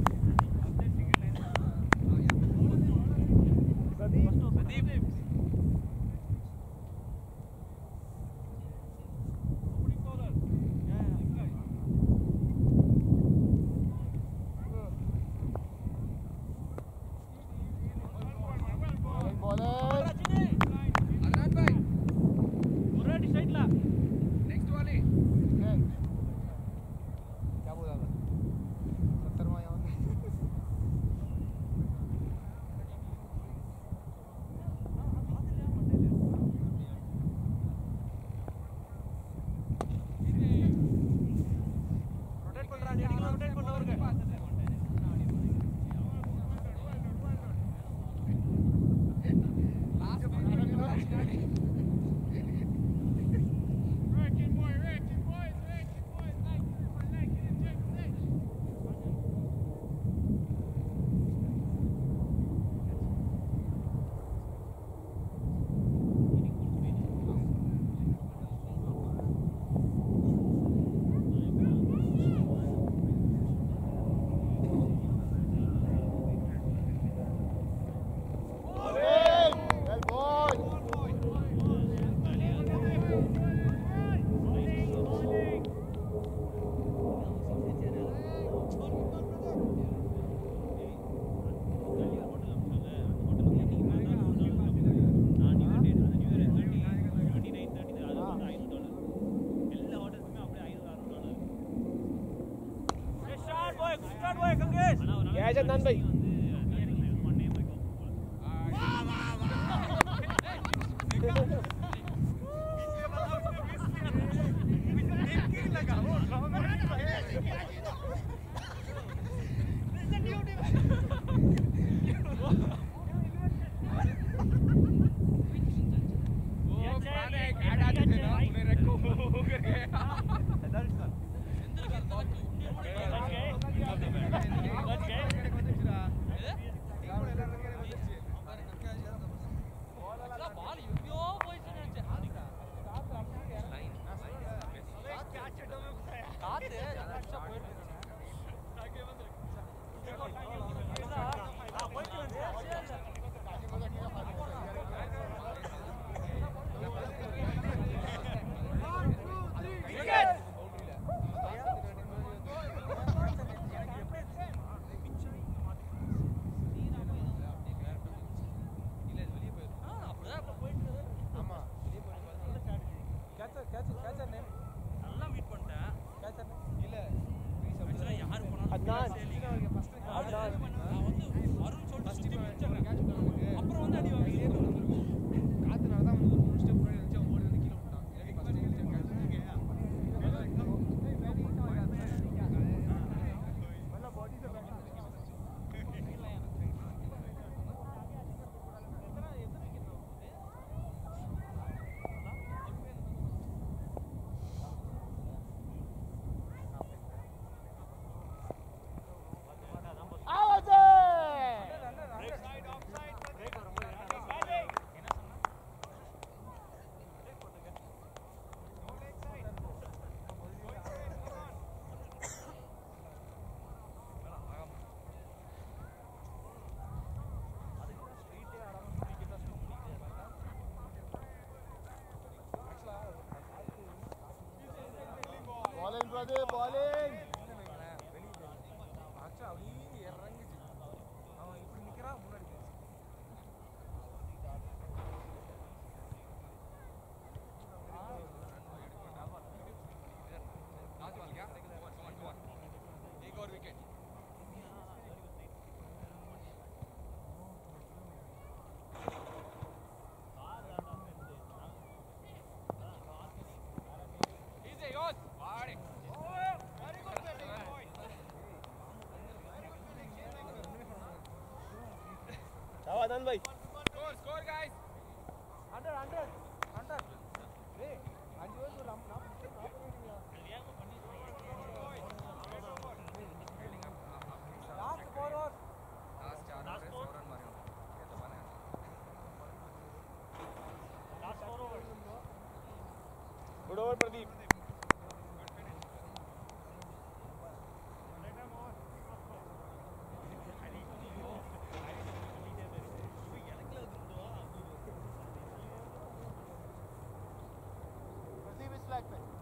नंद भाई brother bowling आनंद भाई score score guys one hundred one hundred one hundred hey over Pradeep. Pradeep is flag man.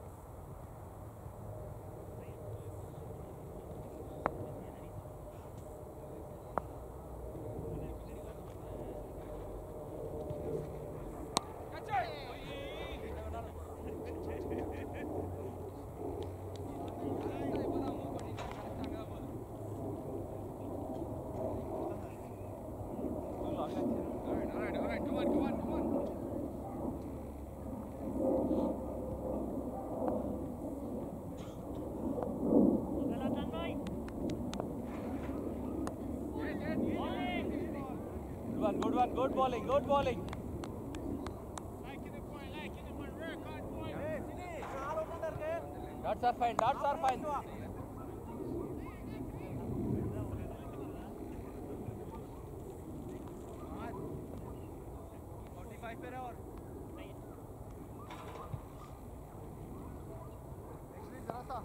Good one, good bowling, good bowling. Dots are fine, dots are fine. forty-five per hour. Actually, जरा सा.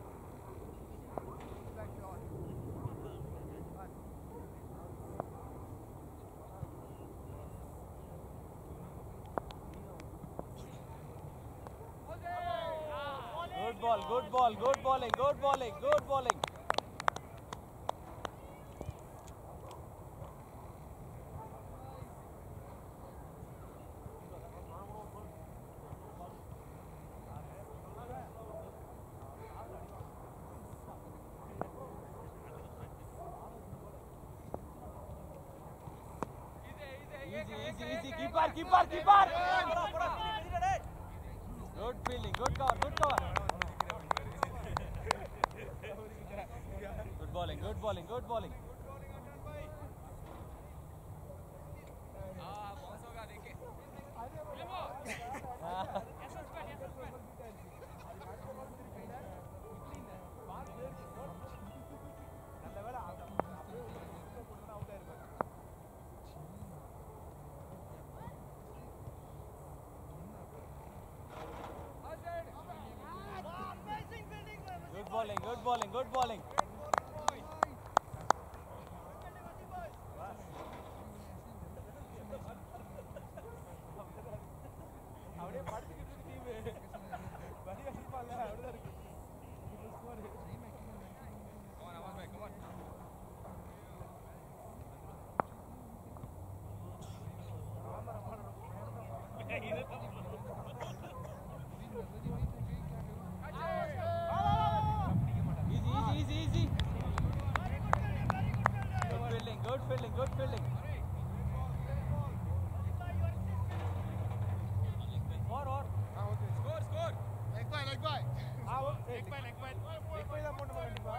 Good ball, good ball, good bowling, good bowling, good bowling. Easy, easy, easy. Keeper, keeper, keeper. Good fielding, good cover, good cover. Good bowling, good bowling, good bowling. Good bowling, good bowling, good bowling. Easy, easy, easy. Good fielding, good fielding, good fielding. Or, or. Score, score. Leg by, leg by. Ah, oh, Leg by, leg by. leg by தான் போட்டு கண்டிப்பா.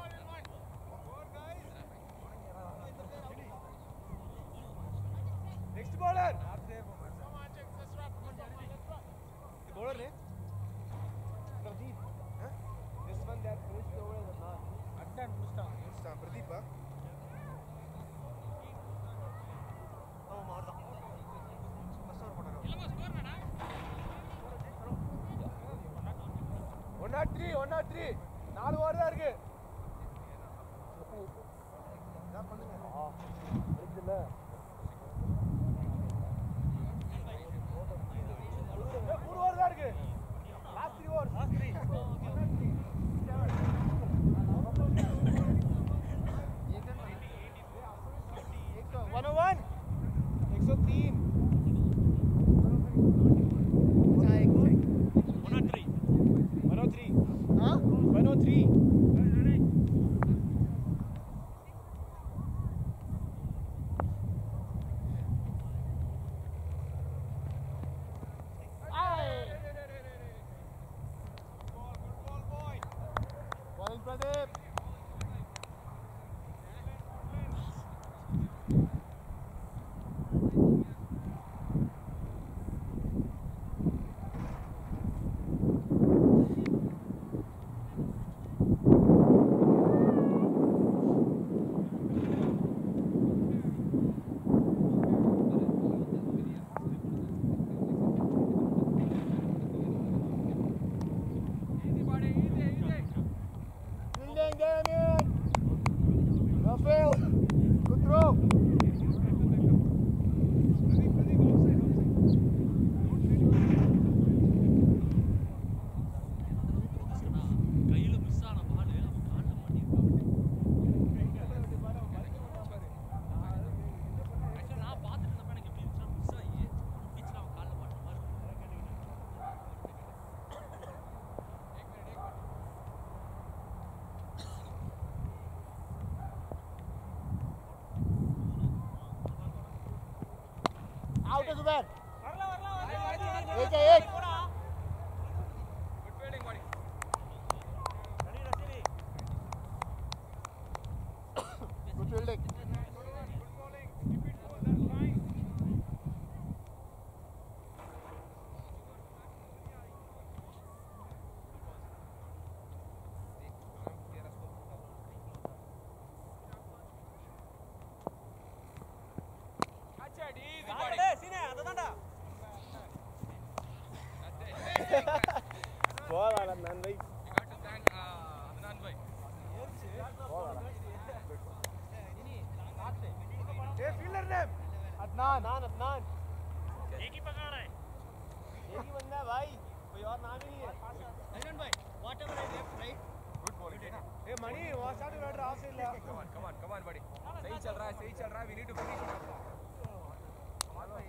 Next bowler. Come on, James, let's wrap. Let's wrap. Bowler ne? Pradeep. Huh? This one they are finished over the now. Adnan Musta. Musta. Pradeep ah. Oh, மார்தான். First over போட்டாங்க. இல்ல score வேணா. one oh three, one oh three. நாலு over தான் இருக்கு. என்ன பண்ணுங்க? ஆ. இருக்குல்ல. மூணு ஓவர் தான் இருக்கு. Last three overs. Last three. one oh one. one oh three. one oh three. one oh three. Huh? one oh three. Bowling Pradeep. है जुबैर வரல வரல एक है एक good fielding buddy good fielding बहुत आला नन भाई फील्डर नेम अदनान अदनान एक ही पकड़ रहा है एक ही बंदा है भाई कोई और नाम ही नहीं है अजन भाई whatever I left right good bowling ए Mani was out to bat off ले come on come on come on बड़ी सही चल रहा है सही चल रहा है वी नीड टू फिनिश कमाल भाई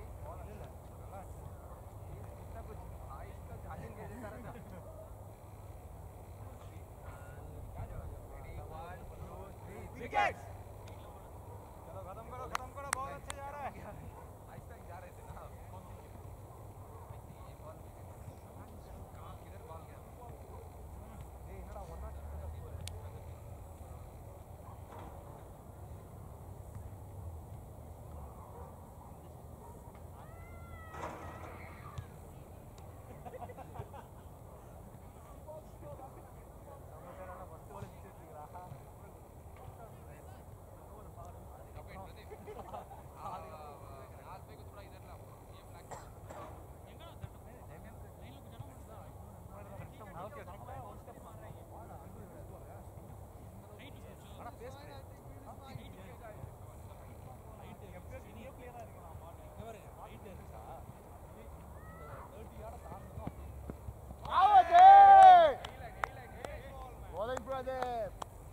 इतना कुछ आइस का झांझन के जैसा रहता विकेट चलो खत्म करो खत्म करो बहुत अच्छा जा रहा है आइस तक जा रहे थे ना ये बॉल कहां किधर बॉल गया ए इनड़ा one not Bowling Pradeep.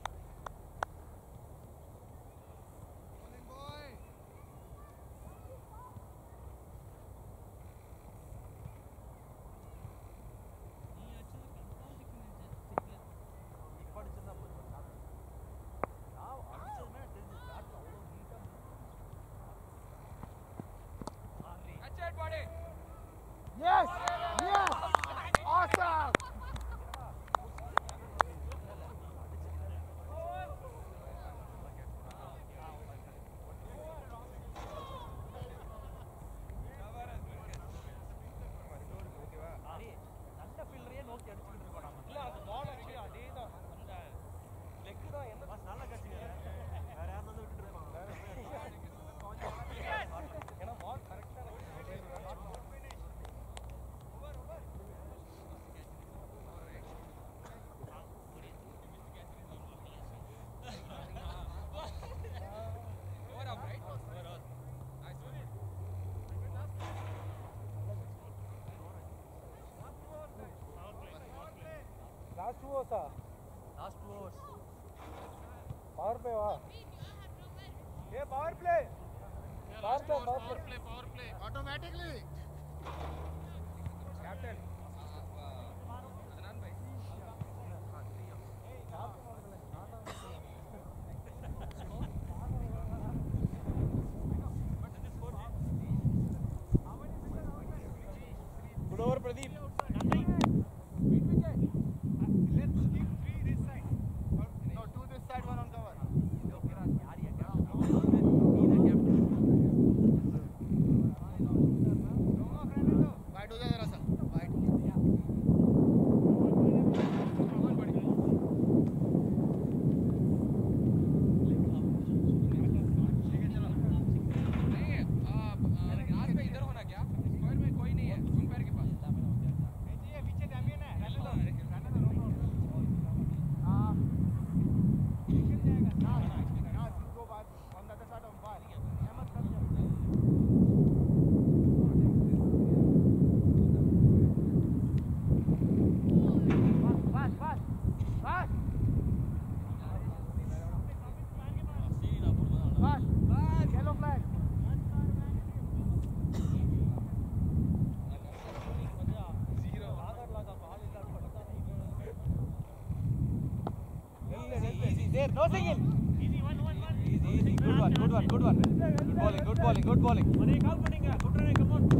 Yes! Yes! Awesome! Last two overs last two overs power play वाह ये power play power play power play Power play automatically. Captain Adnan bhai हां good over Pradeep there no single easy one one one easy Easy, good one, good one, good one. Good bowling, good bowling, good bowling. Mane call பண்ணுங்க. குட்ரனே come on.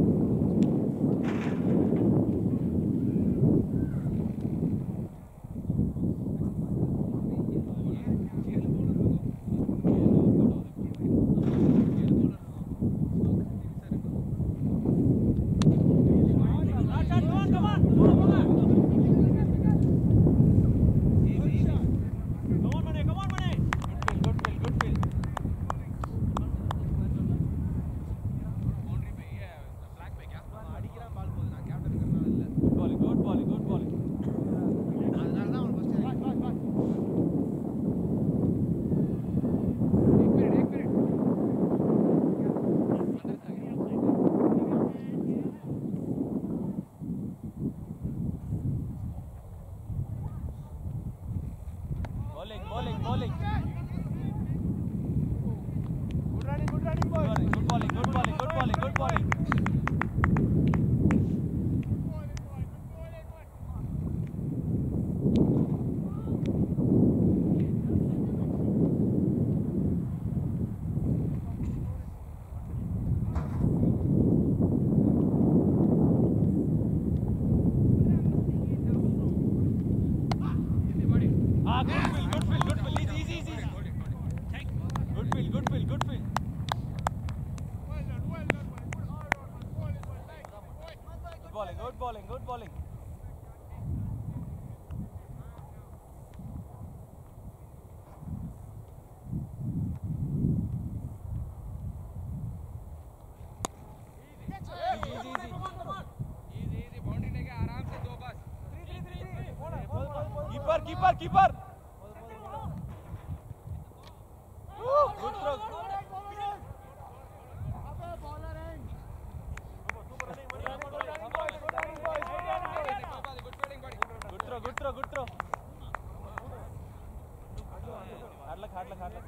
Keeper, keeper. Woo, good throw. Good throw, good throw, good throw. Hard luck, hard luck, hard luck.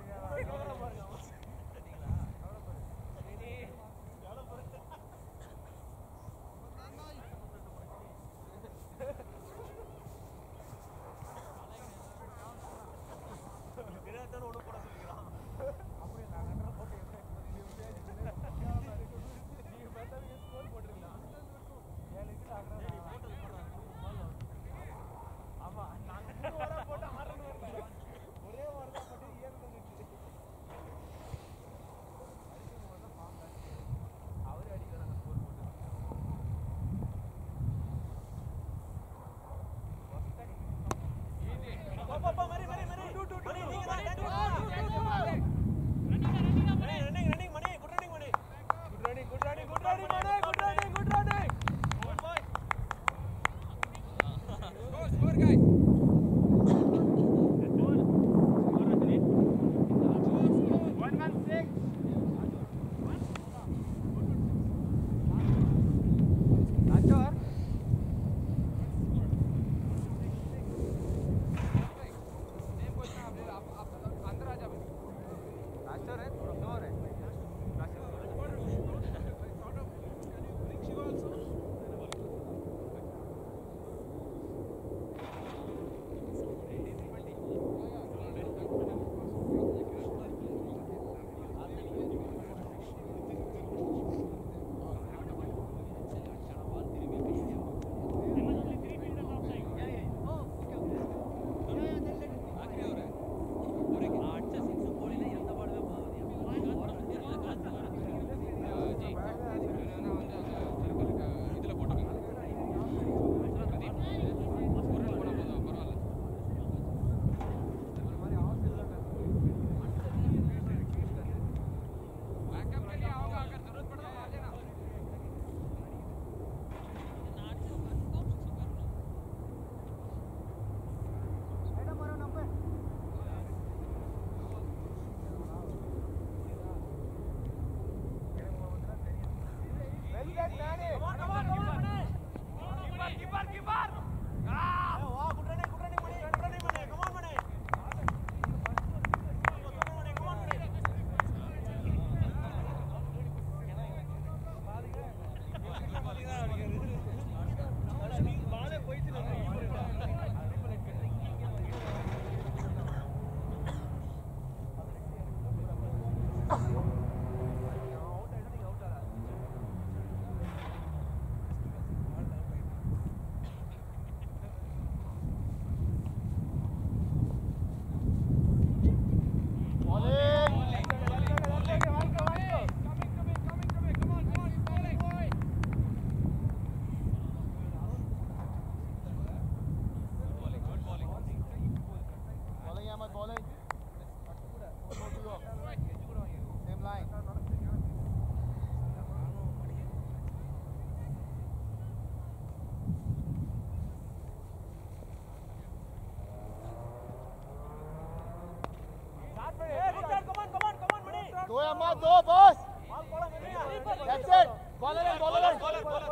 Ahmad, go boss. That's it. Baller in, baller in.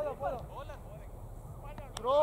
Throw.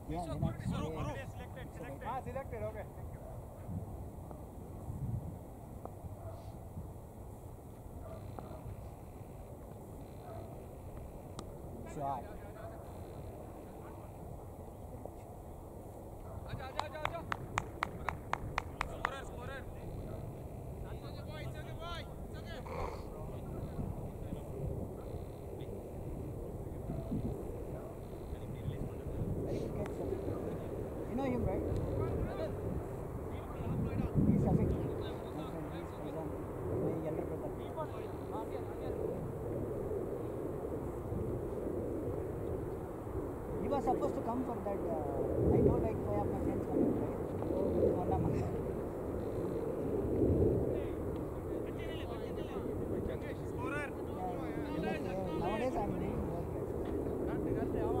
Yeah, Linux. Yeah. Ah, selected. Okay. Thank you. Shot. Very good catch, Shafiq. You know him, right? He's Shafiq. My friend, he's Faizan, my younger brother. He was supposed to come for that. Uh, I told like five of my friends coming, right? One of my nowadays I'm doing more catches.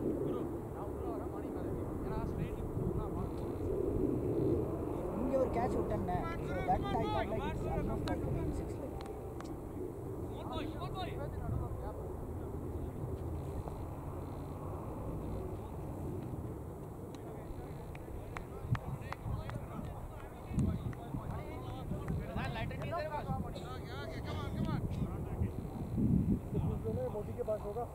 இங்க ஒரு catch விட்டேன்னே. So that I thought like it's almost like maybe six leg. Modi के पास होगा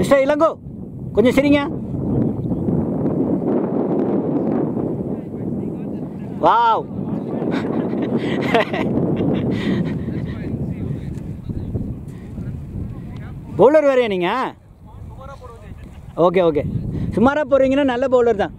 mister Ilango கொஞ்சம் சரிங்க. Wow bowler வேறையா நீங்கள்? Okay okay சுமாராக போடுறீங்கன்னா நல்ல பவுலர் தான்.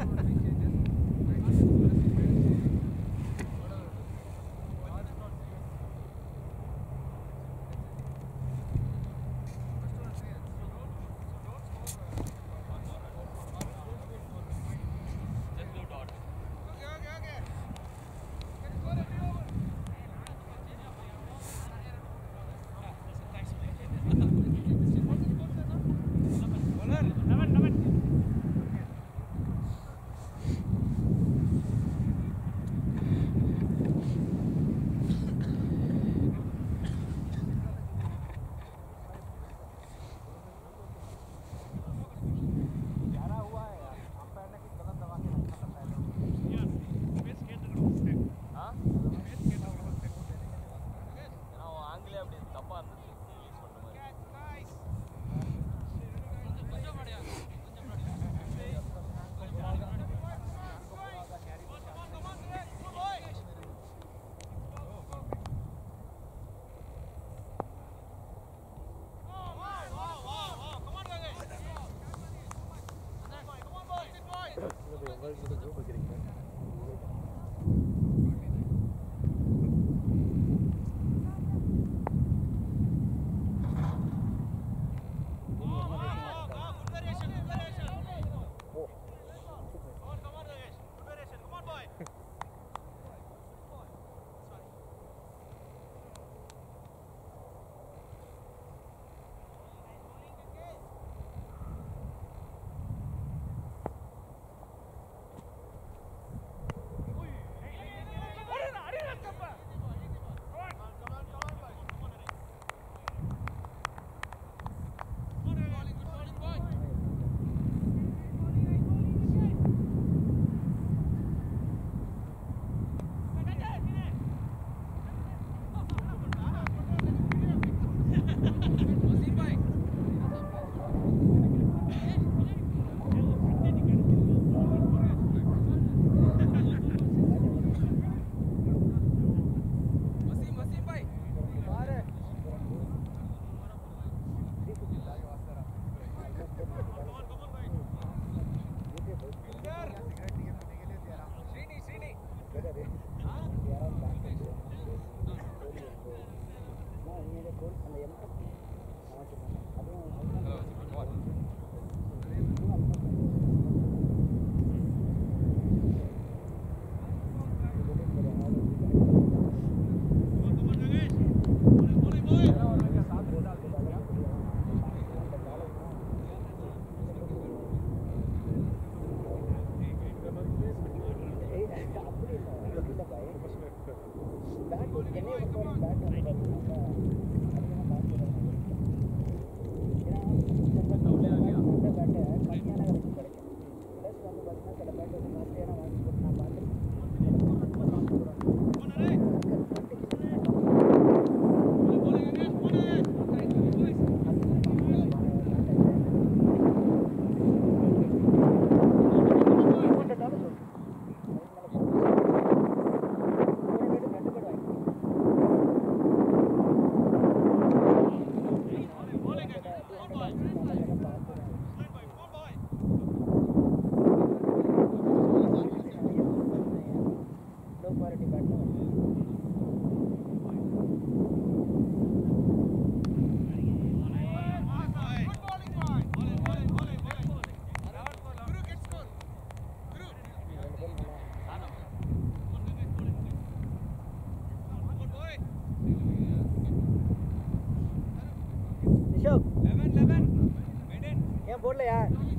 போடலையா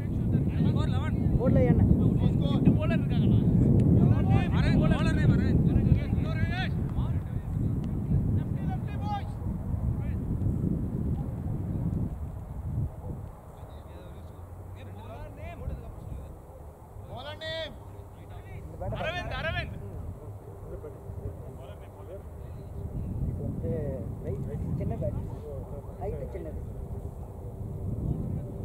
போடல என்ன போலர் இருக்காங்கண்ணா வரேன் போலர் வரேன் அரவிந்த் அரவிந்த் இது வந்து சின்ன பேட் ஹைட் சின்னது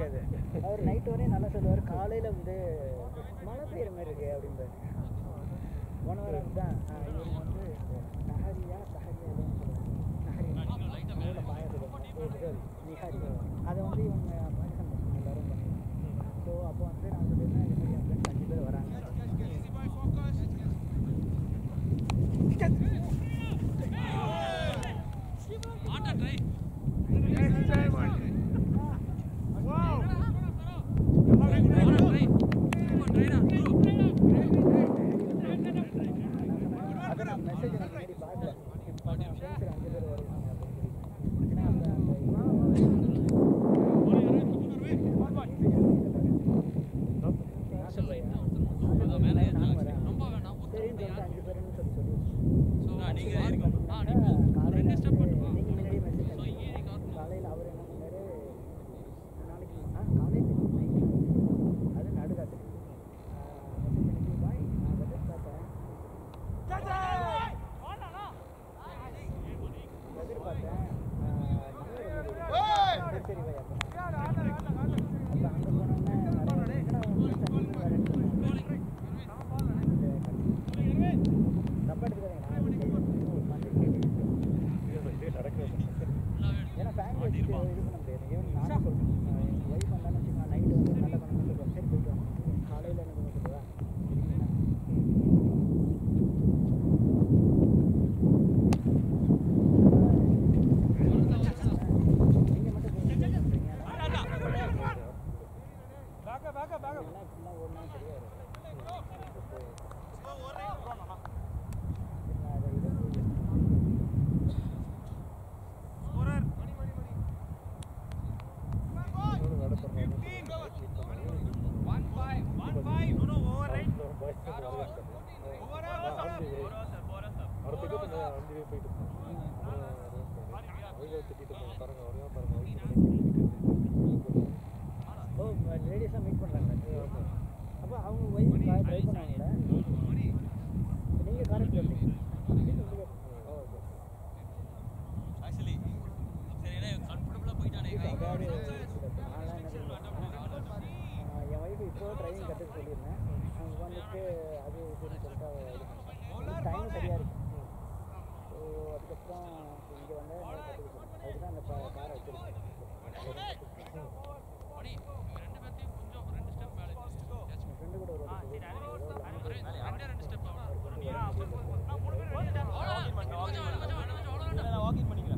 தெரியாது. அவர் நைட் வரையும் நல்லா சொல்லுவார். காலையில் வந்து மழை பெய்யுற மாதிரி இருக்கு அப்படின்பாரு. போன வாரம் தான் இவங்க வந்து நஹரியா சஹரியான்னு சொல்லுவாங்க. நஹரி மூல பாயசம் நிஹாரி அதை வந்து இவங்க பாகிஸ்தான் பசங்க எல்லாரும் பண்ணுவாங்க. ஸோ அப்போ வந்து நான் சொல்லியிருந்தேன் இது மாதிரி என் ஃப்ரெண்ட்ஸ் அஞ்சு பேர் வராங்க. மெசேஜ் நான் முன்னாடி பார்க்கல. ஃப்ரெண்ட்ஸ் அஞ்சு பேர் வருவாங்க அப்படின்னு சொல்லி. ஏன்னா அந்த நானும் வரேன் சரின்னு சொல்லிட்டு அஞ்சு பேருன்னு சொல்லி சொல்லி காலையில் நீங்கள் முன்னாடியே மெசேஜ் காலையில் அவர் என்ன பண்ணாரு நாளைக்கு ஆ காலையில் அது நடுக்காத்து மெசேஜ் பண்ணி பாய் நான் வெதர் பார்த்தேன் வெதர் பார்த்தேன் சரி பாய் அப்போ அப்போ அங்கே போனோன்னே தப்பா எடுத்துக்காதீங்க. ஏன்னா ஃபேமிலி வச்சுட்டு இது பண்ண முடியாது. ஈவன் நானும் சொல்கிறேன் என் ஒய்ஃப் வந்தாலும் வச்சுக்கோங்க நைட்டு வந்து நல்லா பண்ணணும்னு சொல்லுவோம். சரி போயிட்டு வாங்க காலையில் எனக்கு ஒன்று சொல்லுவா நீங்கள் மட்டும் இப்படிலாம் ஓடனா சரியா இருக்கும். ஓ லேடிஸாக மீட் பண்ணுறாங்க. அப்போ அவங்க ஒய்ஃப் கார் ட்ரைவ் பண்ணாங்களா? நீங்கள் காரை போட்டீங்க. என் ஒய்ஃபு இப்போ டிரைவிங் கற்றுக்க சொல்லியிருந்தேன். அவங்க வந்துட்டு அது இதுன்னு சொல்லிட்டு டைம் சரியாக இருக்கு. ஸோ அதுக்கப்புறம் இங்கே வந்து கற்றுக்க சொல்லுவேன். அதுக்கு தான் அந்த காரை வச்சுருக்கேன். என் ஃப்ரெண்டு கூட ஒரு வாக்கிங் பண்ணிக்கிறேன்.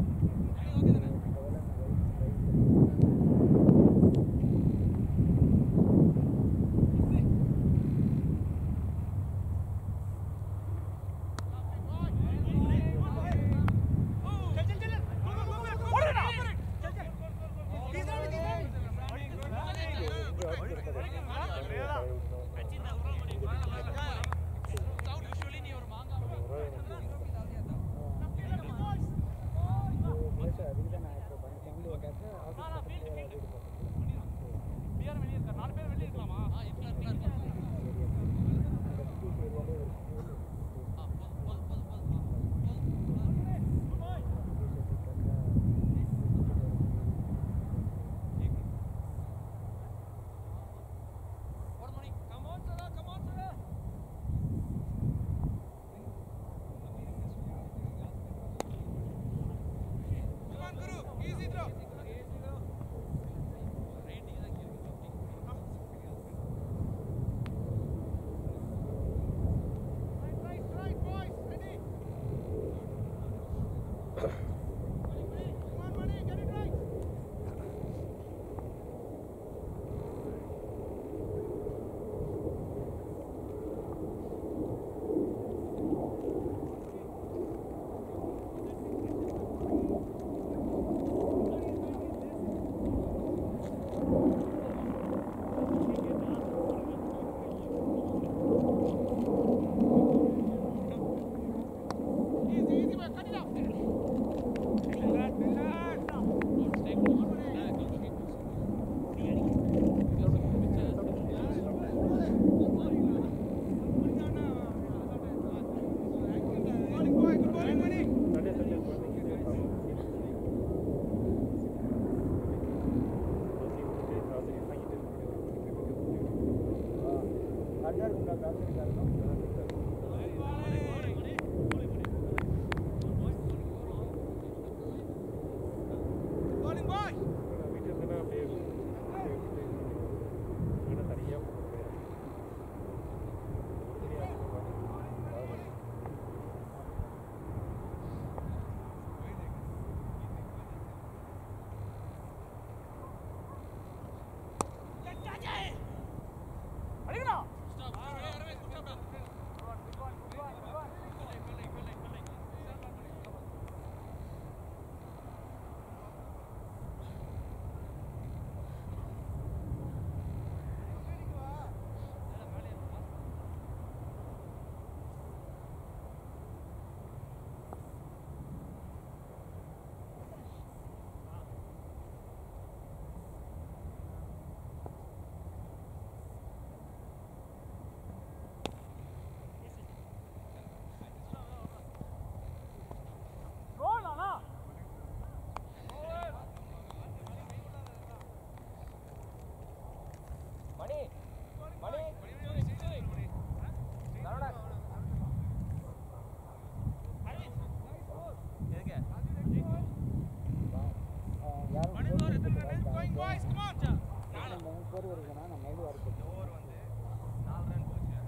நம்ம முப்பது இருக்குன்னா நம்ம எது வரைக்கும் ஓவர் வந்து நாலு ரன் போச்சு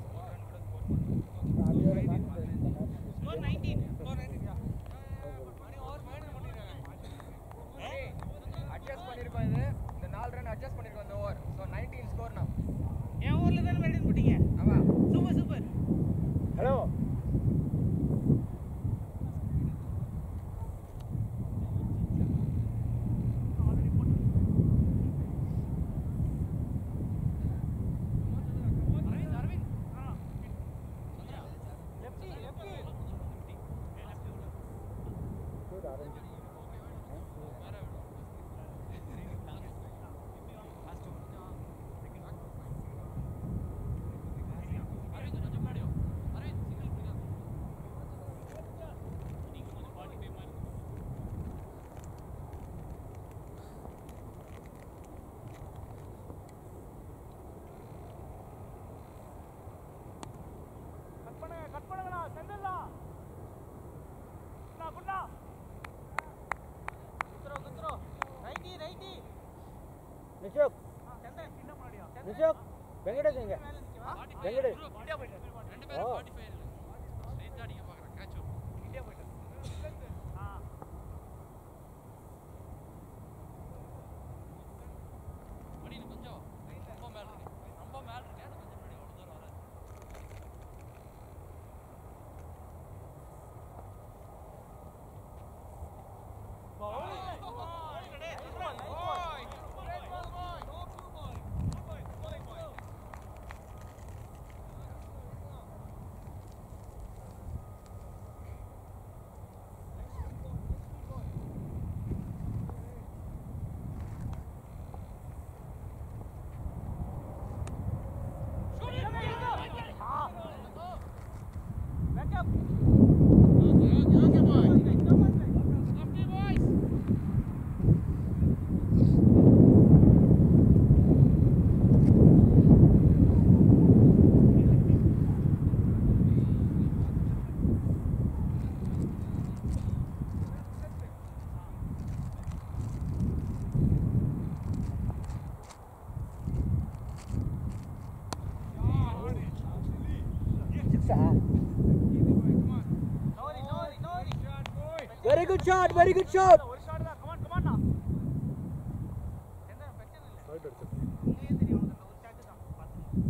அது ஒரு run score nineteen score nineteen adjust பண்ணிருக்கோம் இது இந்த நாலு ரன் அட்ஜஸ்ட் பண்ணிருக்கோம் இந்த ஓவர் ஸோ நைன்டீன் ஸ்கோர் நான் என் ஊரில் தானே மெயின்டைன் பண்ணிட்டீங்க ஆமா super super hello Nishok Nishok Venkatesh எங்க வெங்கடேஷ் ஓ Very good shot, very good shot. ஒரு ஷாட் தான் கம் ஆன் கம் ஆன் என்ன பிரச்சனை இல்ல ரைட் அடிச்சு நீயே தெரியும் உனக்கு ஒரு ஷாட் தான் பாத்து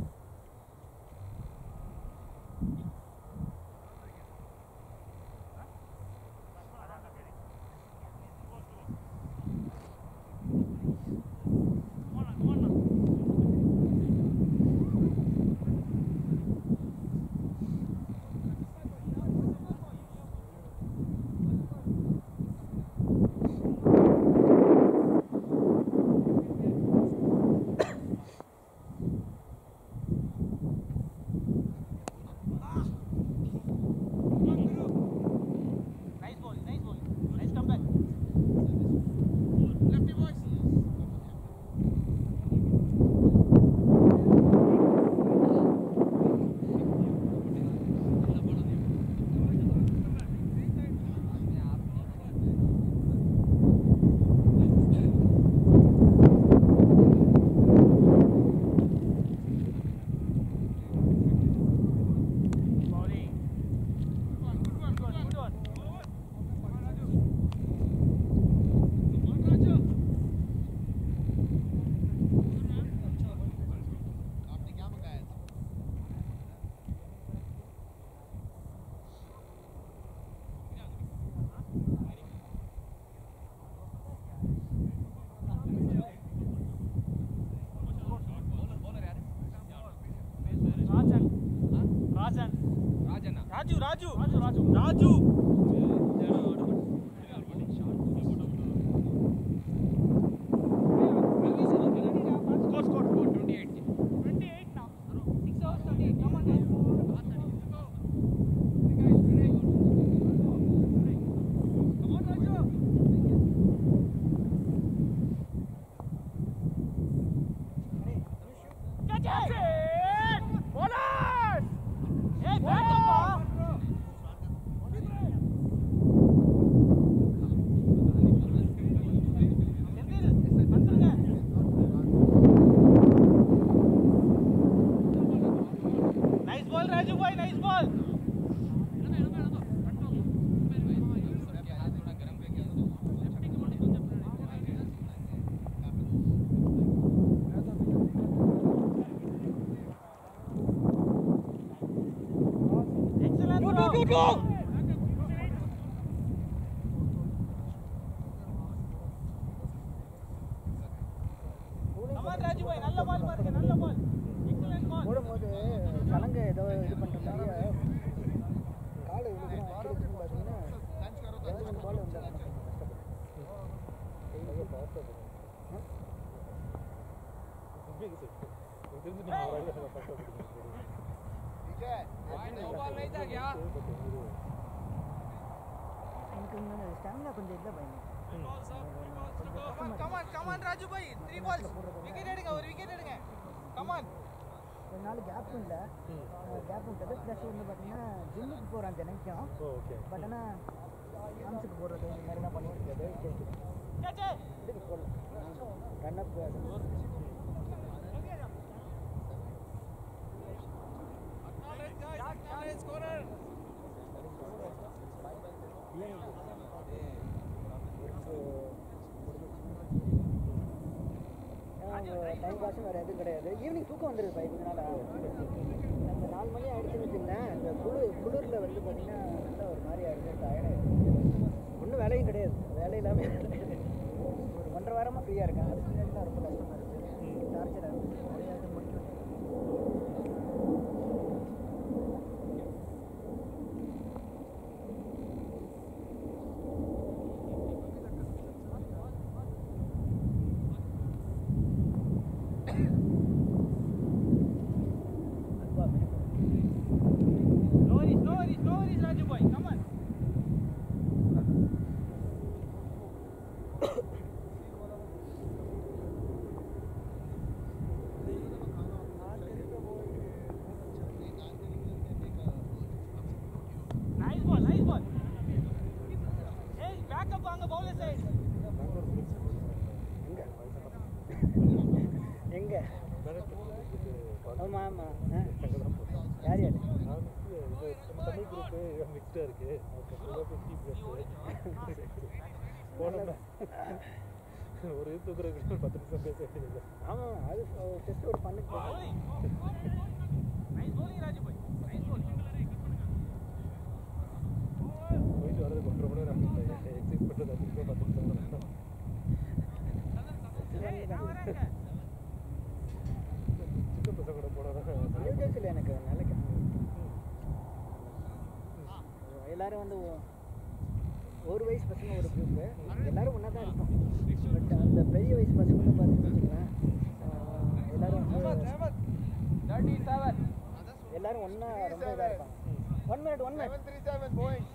Raju Raju Raju Raju Raju score score twenty eight twenty eight now six hours thirty-eight come on guys come on Raju catch it bowlers hey back up go. அம்மா ராஜு பாய் நல்ல பால் பாருங்க நல்ல பால் எக்ஸலென்ட் பால் போடும்போது சலங்க ஏதோ இது பண்ற மாதிரியே கால் இழுக்குறோம் அடிச்சு பாத்தீங்கன்னா ரெண்டு மூணு பால் வந்து கஷ்டப்படும் பார்த்தது தெரிஞ்சு நான் அவரை கஷ்டப்படுறேன் பால் नहीं था क्या எனக்கு இந்த ஸ்டாமினா கொஞ்சம் இல்ல பையன் come on come on Raju bhai three balls wicket எடுங்க ஒரு விக்கெட் எடுங்க come on ஒரு நாள் கேப் இல்ல கேப் விட்டது ப்ளஸ் வந்து பாத்தீங்கன்னா ஜிம்முக்கு போறான் தினைக்கும் ஓகே பட் ஆனா ஆம்ஸுக்கு போறது இந்த மாதிரி தான் பண்ணிட்டு இருக்காரு கேட்ச் இதுக்கு போடல ரன் அப் ஸ்கோரர் டைம் பாஸும் வேறு எதுவும் கிடையாது ஈவினிங் தூக்கம் வந்துடுது பை இதனால அந்த நாலு மணி ஆகிடுச்சுன்னு வச்சுங்களேன் இந்த குளிர் குளிரில் வந்து பார்த்தீங்கன்னா நல்லா ஒரு மாதிரி ஆகிடுது டயர்டாகிடுது ஒன்றும் வேலையும் கிடையாது வேலை இல்லாமல் ஒரு ஒன்றரை வாரமாக ஃப்ரீயாக இருக்கேன் அதுக்கு முன்னாடி தான் ரொம்ப கஷ்டமாக இருக்குது டார்ச்சராக இருக்குது நிறையா இது முடிக்கும் ஒரு இது தூக்குறதுக்கு பத்து நிமிஷம் பேச வேண்டியது ஆமாம் அது ஜஸ்ட் ஒரு பண்ணு போயிட்டு வர்றதுக்கு ஒன்றரை மணி நேரம் எக்ஸசைஸ் பண்ணுறது அஞ்சு நிமிஷம் பத்து நிமிஷம் சின்ன பசங்க கூட போனால் இல்லை எனக்கு நிலைக்கு எல்லாரும் வந்து ஒரு வயசு பசங்க ஒரு குரூப்பு எல்லாரும் ஒன்றா தான் இருக்கும் பட் அந்த பெரிய வயசு பசங்க வந்து பார்த்தீங்கன்னா எல்லாரும் எல்லாரும் ஒன்றா ரொம்ப இதாக இருப்பாங்க one minute one minute three seven போயிங்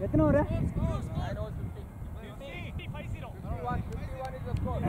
எத்தனை ஒரு fifty-one, fifty-one is the score.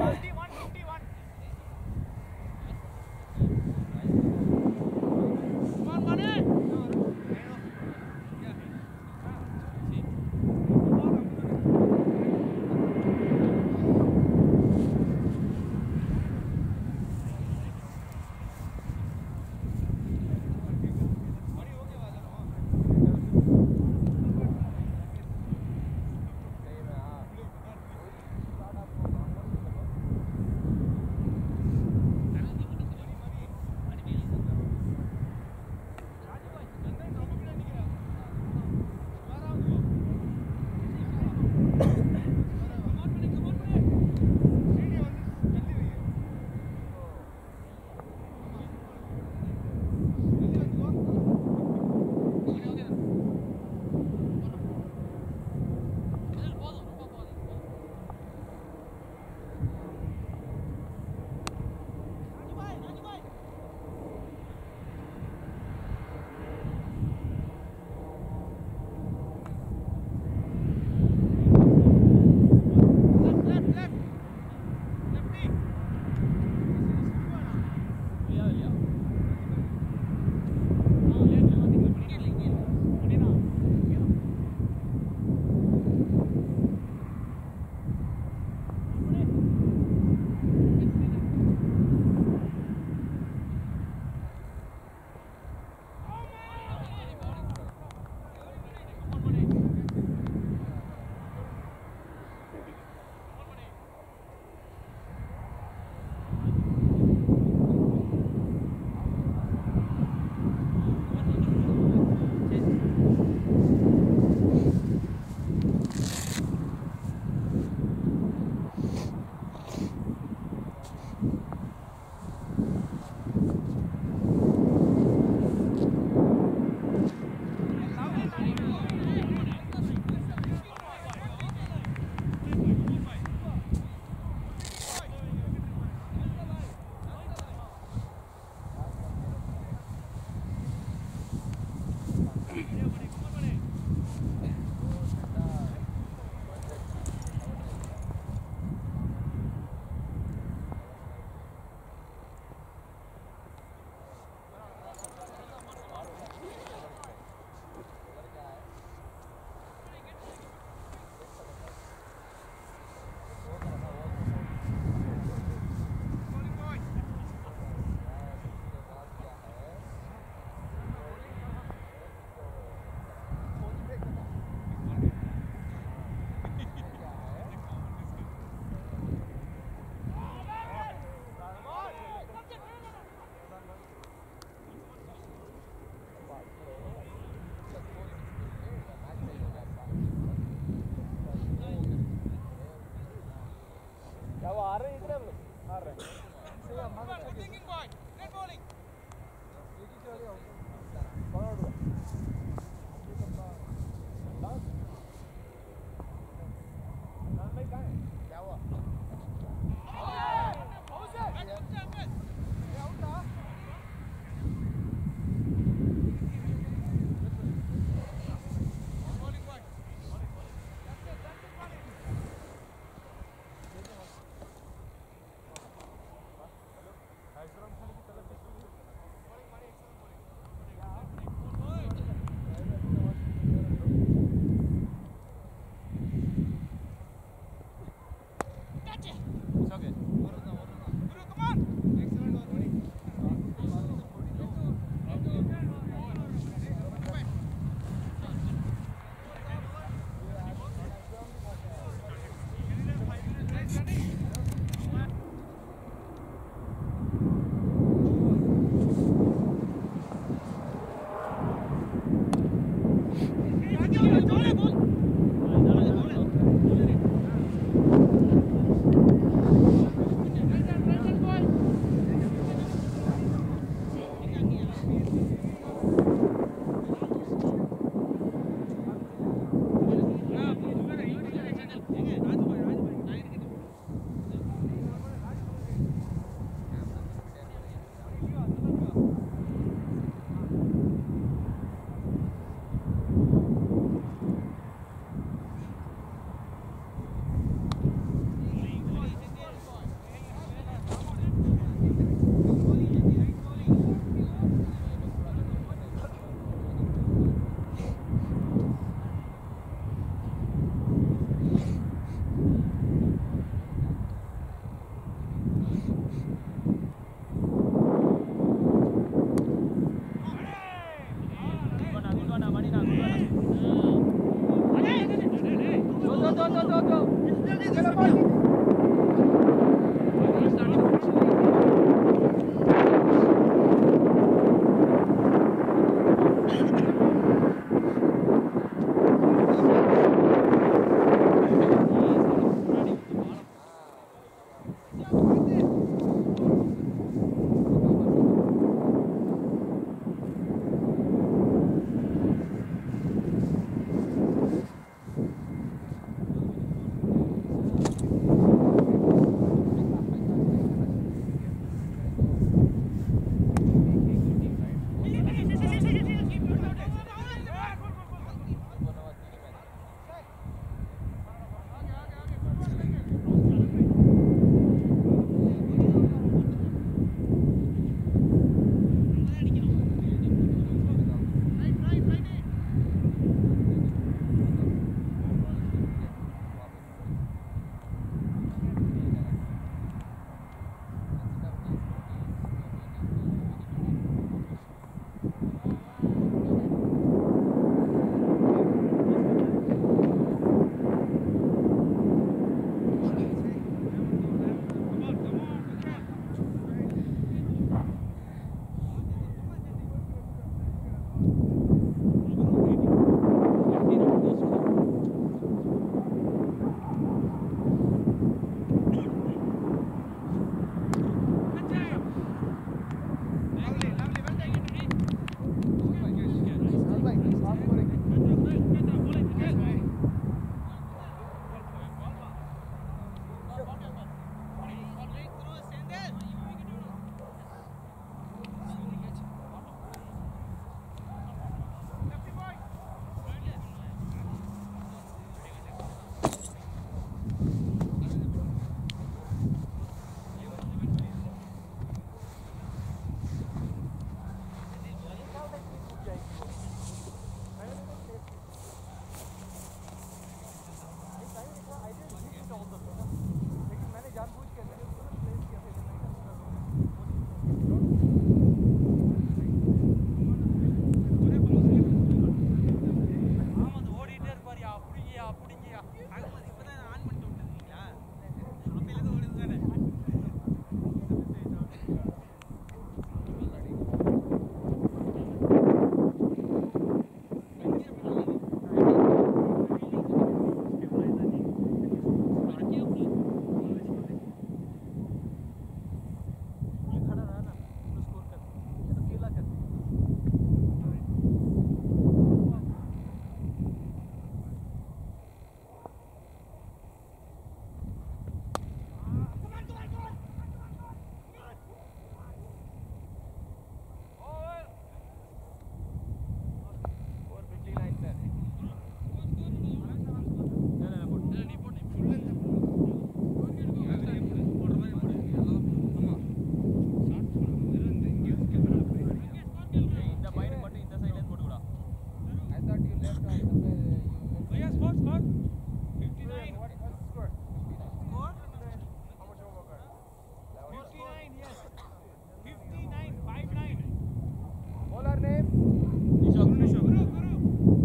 fifty-nine. What, what's the score? Score? How much over got? fifty-nine, yes. fifty-nine, five nine. Bowler name? Guru, Guru, Guru.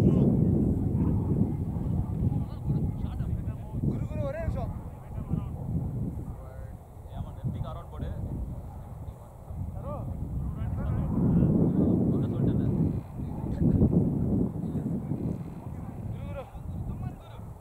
Guru Guru ஒரே நிமிஷம். ஏமா நெட்டிக்கு around போடு. Hello. சொல்லிட்டேன். குரு குரு.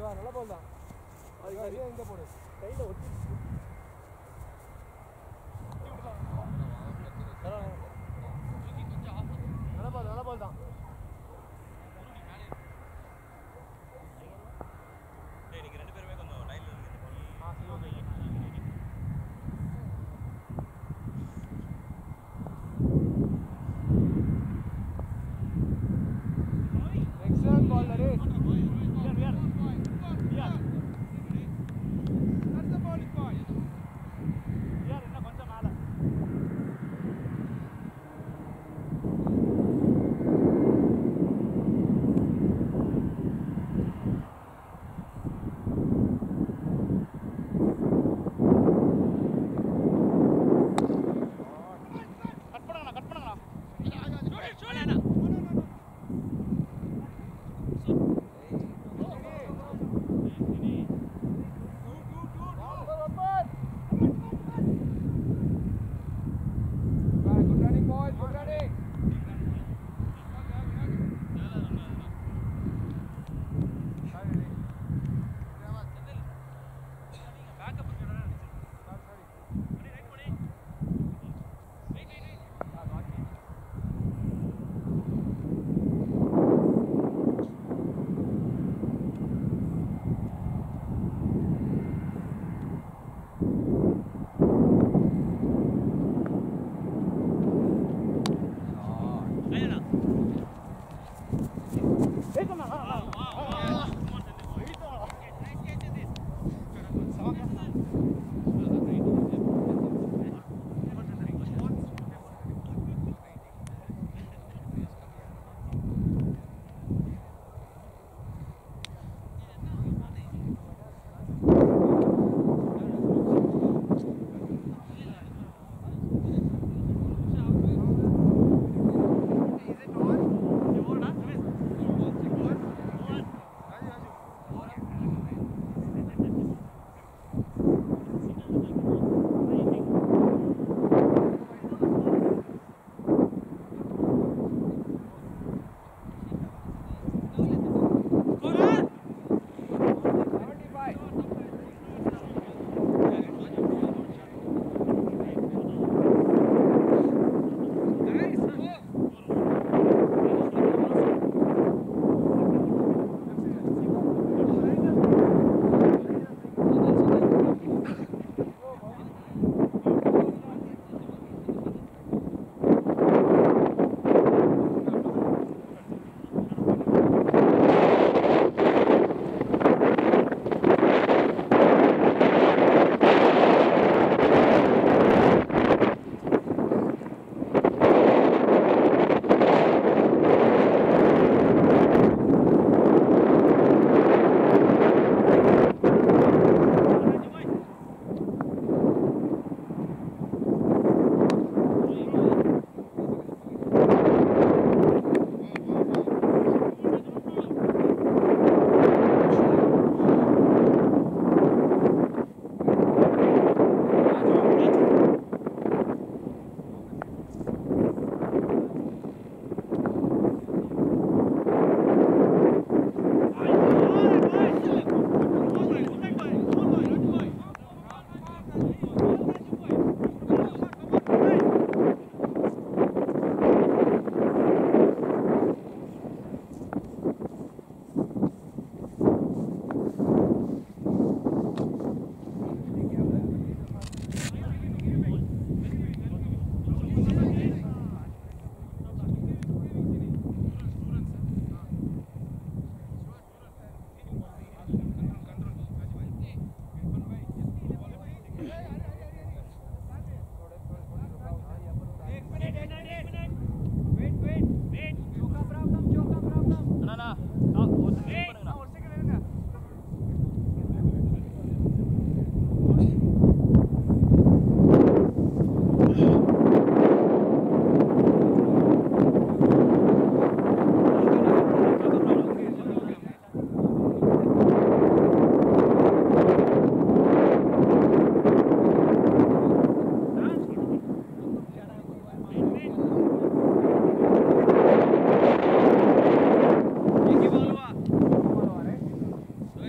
அவ்வளோதான் நல்ல பால் தான் அது சரியாக இங்கே போடு கையில் ஒட்டி நல்ல பால் நல்ல பால் தான் இன்னைக்கு ரெண்டு பேருமே கொஞ்சம் லைனில் இருக்குது ஆ சரி ஓகே எக்ஸலன்ட் பால் அரே We are, we are. We are. That's the bowling point.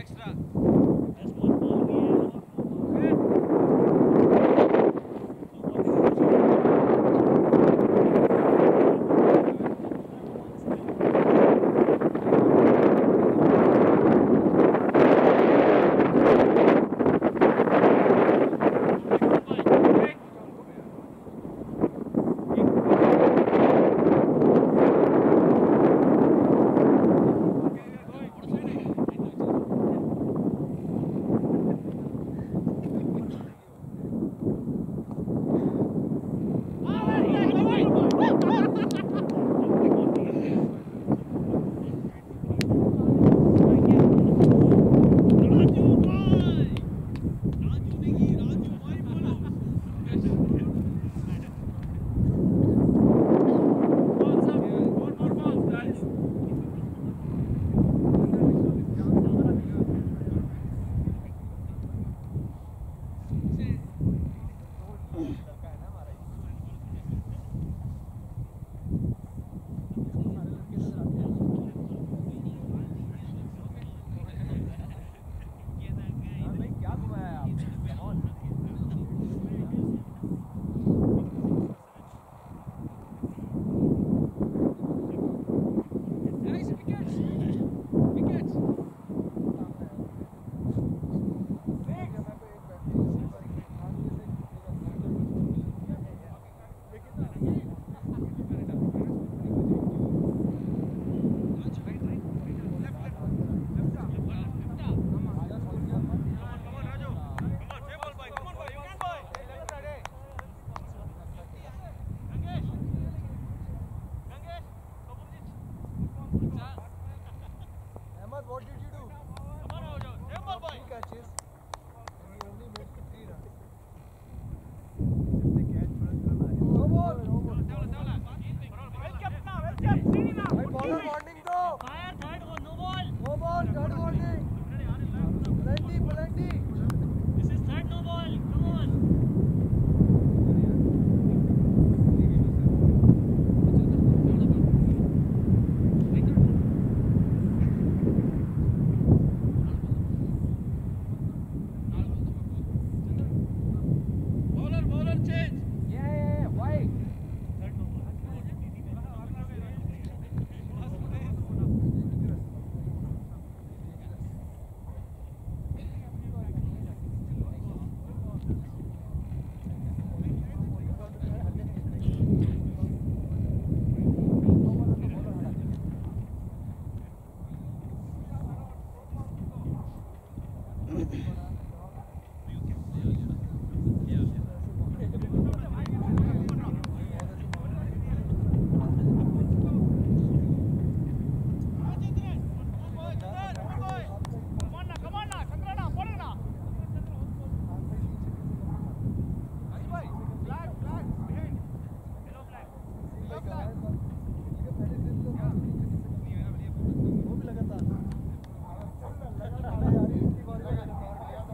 वो भी लगा था।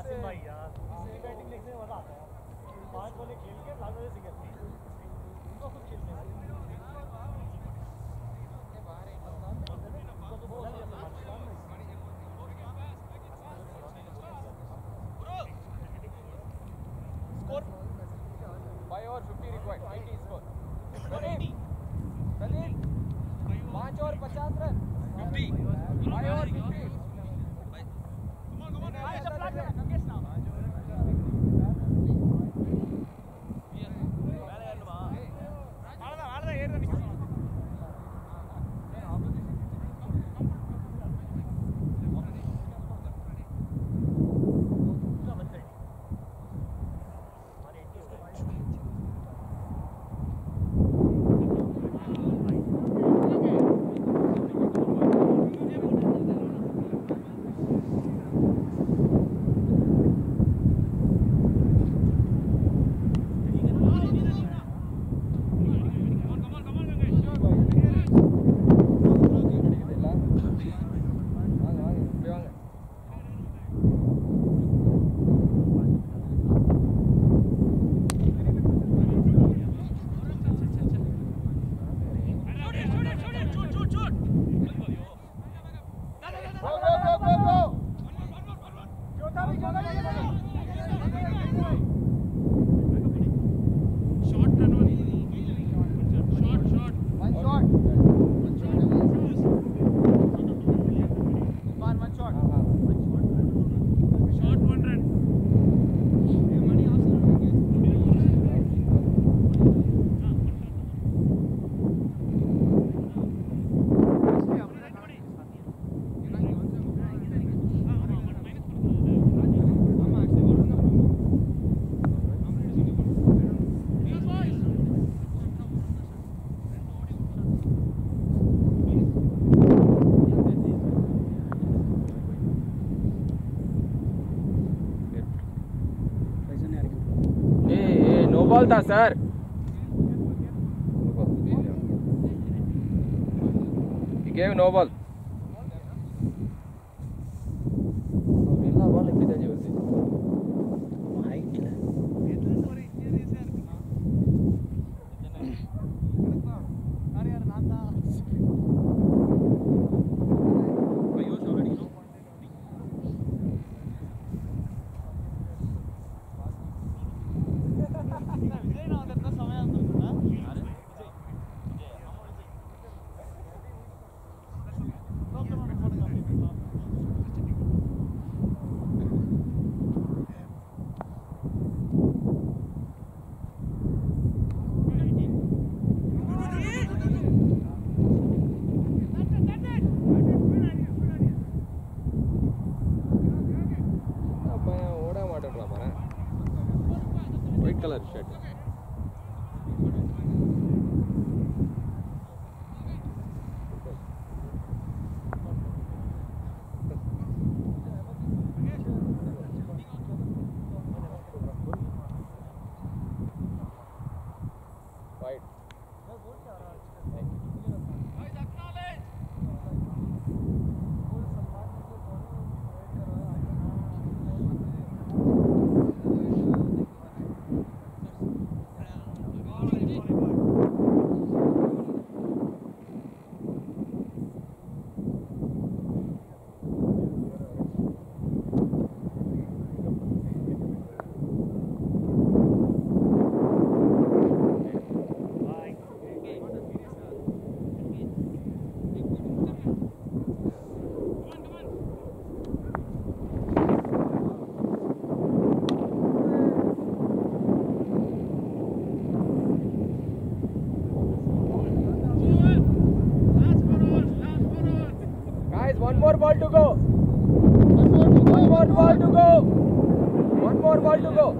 आसिम भाई यार इसकी बैटिंग देखने में मजा आता है पांच बॉलें खेल के लाल वाले सिंगल उनको खुद खेलने वाले तो बोला नहीं जाता Score. Five over fifty required. eighty score. eighty. Salil. पाँच और पचास रन. fifty. Five over fifty. Come on, come on. Nice flag. Yogesh now. Ball था sir he gave no ball எல்லா பால் இப்படி தான் வருது ஹைட்ல யார் யார் நான் தான் ஐயோ ஆல்ரெடி விஜய் நான் அந்த சமயம் வந்துருக்கா யாரு விஜய் விஜய் ஆமா விஜய் ப்ரோக்ராம் போடுங்க அப்படிங்களா white color shirt white one more ball to go. One more ball to go. One more ball to go.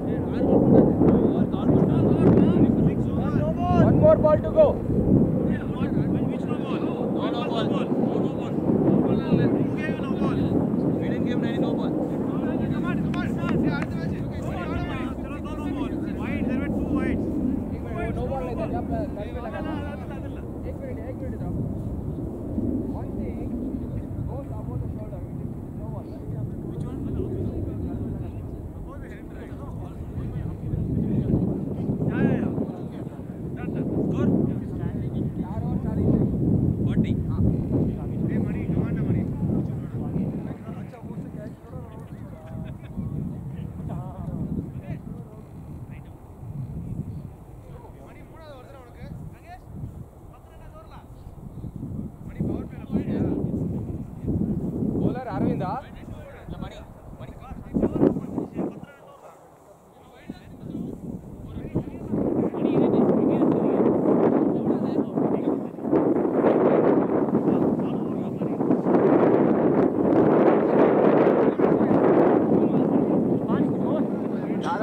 One more ball to go. Which no ball? No, no ball. No, no ball. Who gave no ball? We didn't give any no ball. Come on, come on, start. Yeah, आठ बजे. चलो दो no ball. Wide, there were two wides. No ball नहीं था जब कल पे लगा था. एक मिनट, एक मिनट जाओ. One thing. Goes above the shoulder. No ball. Which one?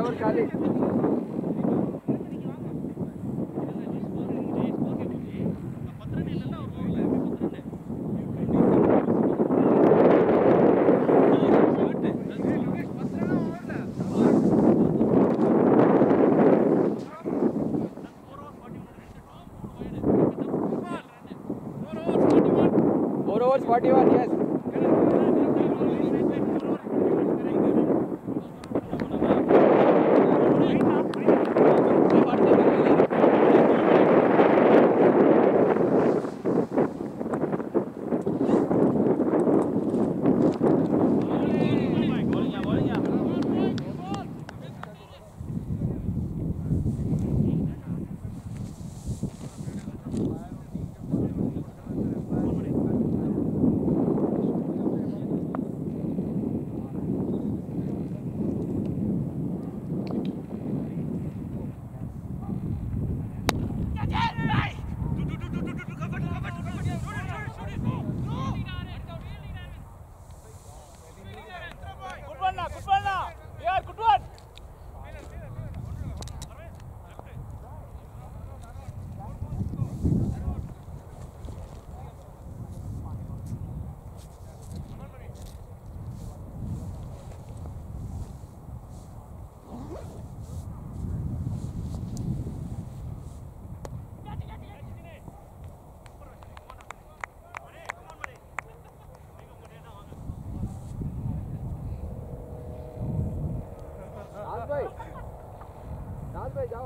over खाली four overs forty-one, yes. नाज भाई नाज भाई जाओ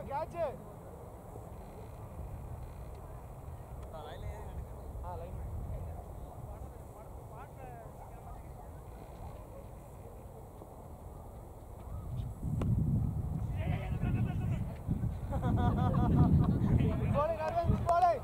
catch it. Ah, line. Bowling, Arvind, bowling.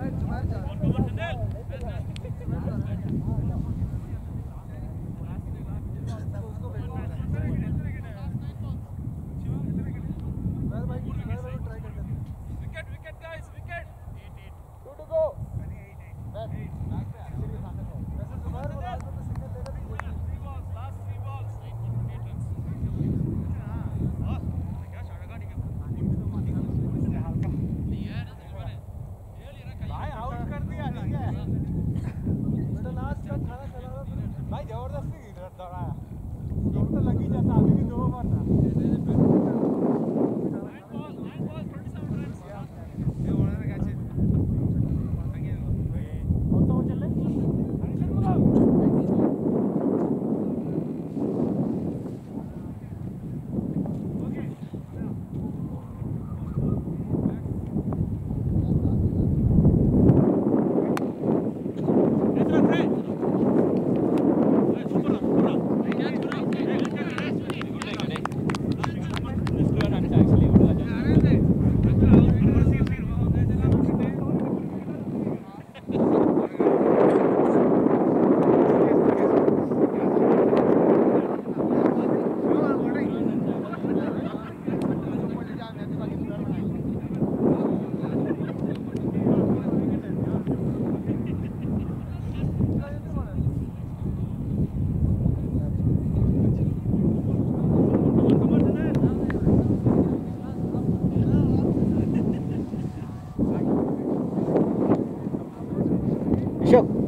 Sure.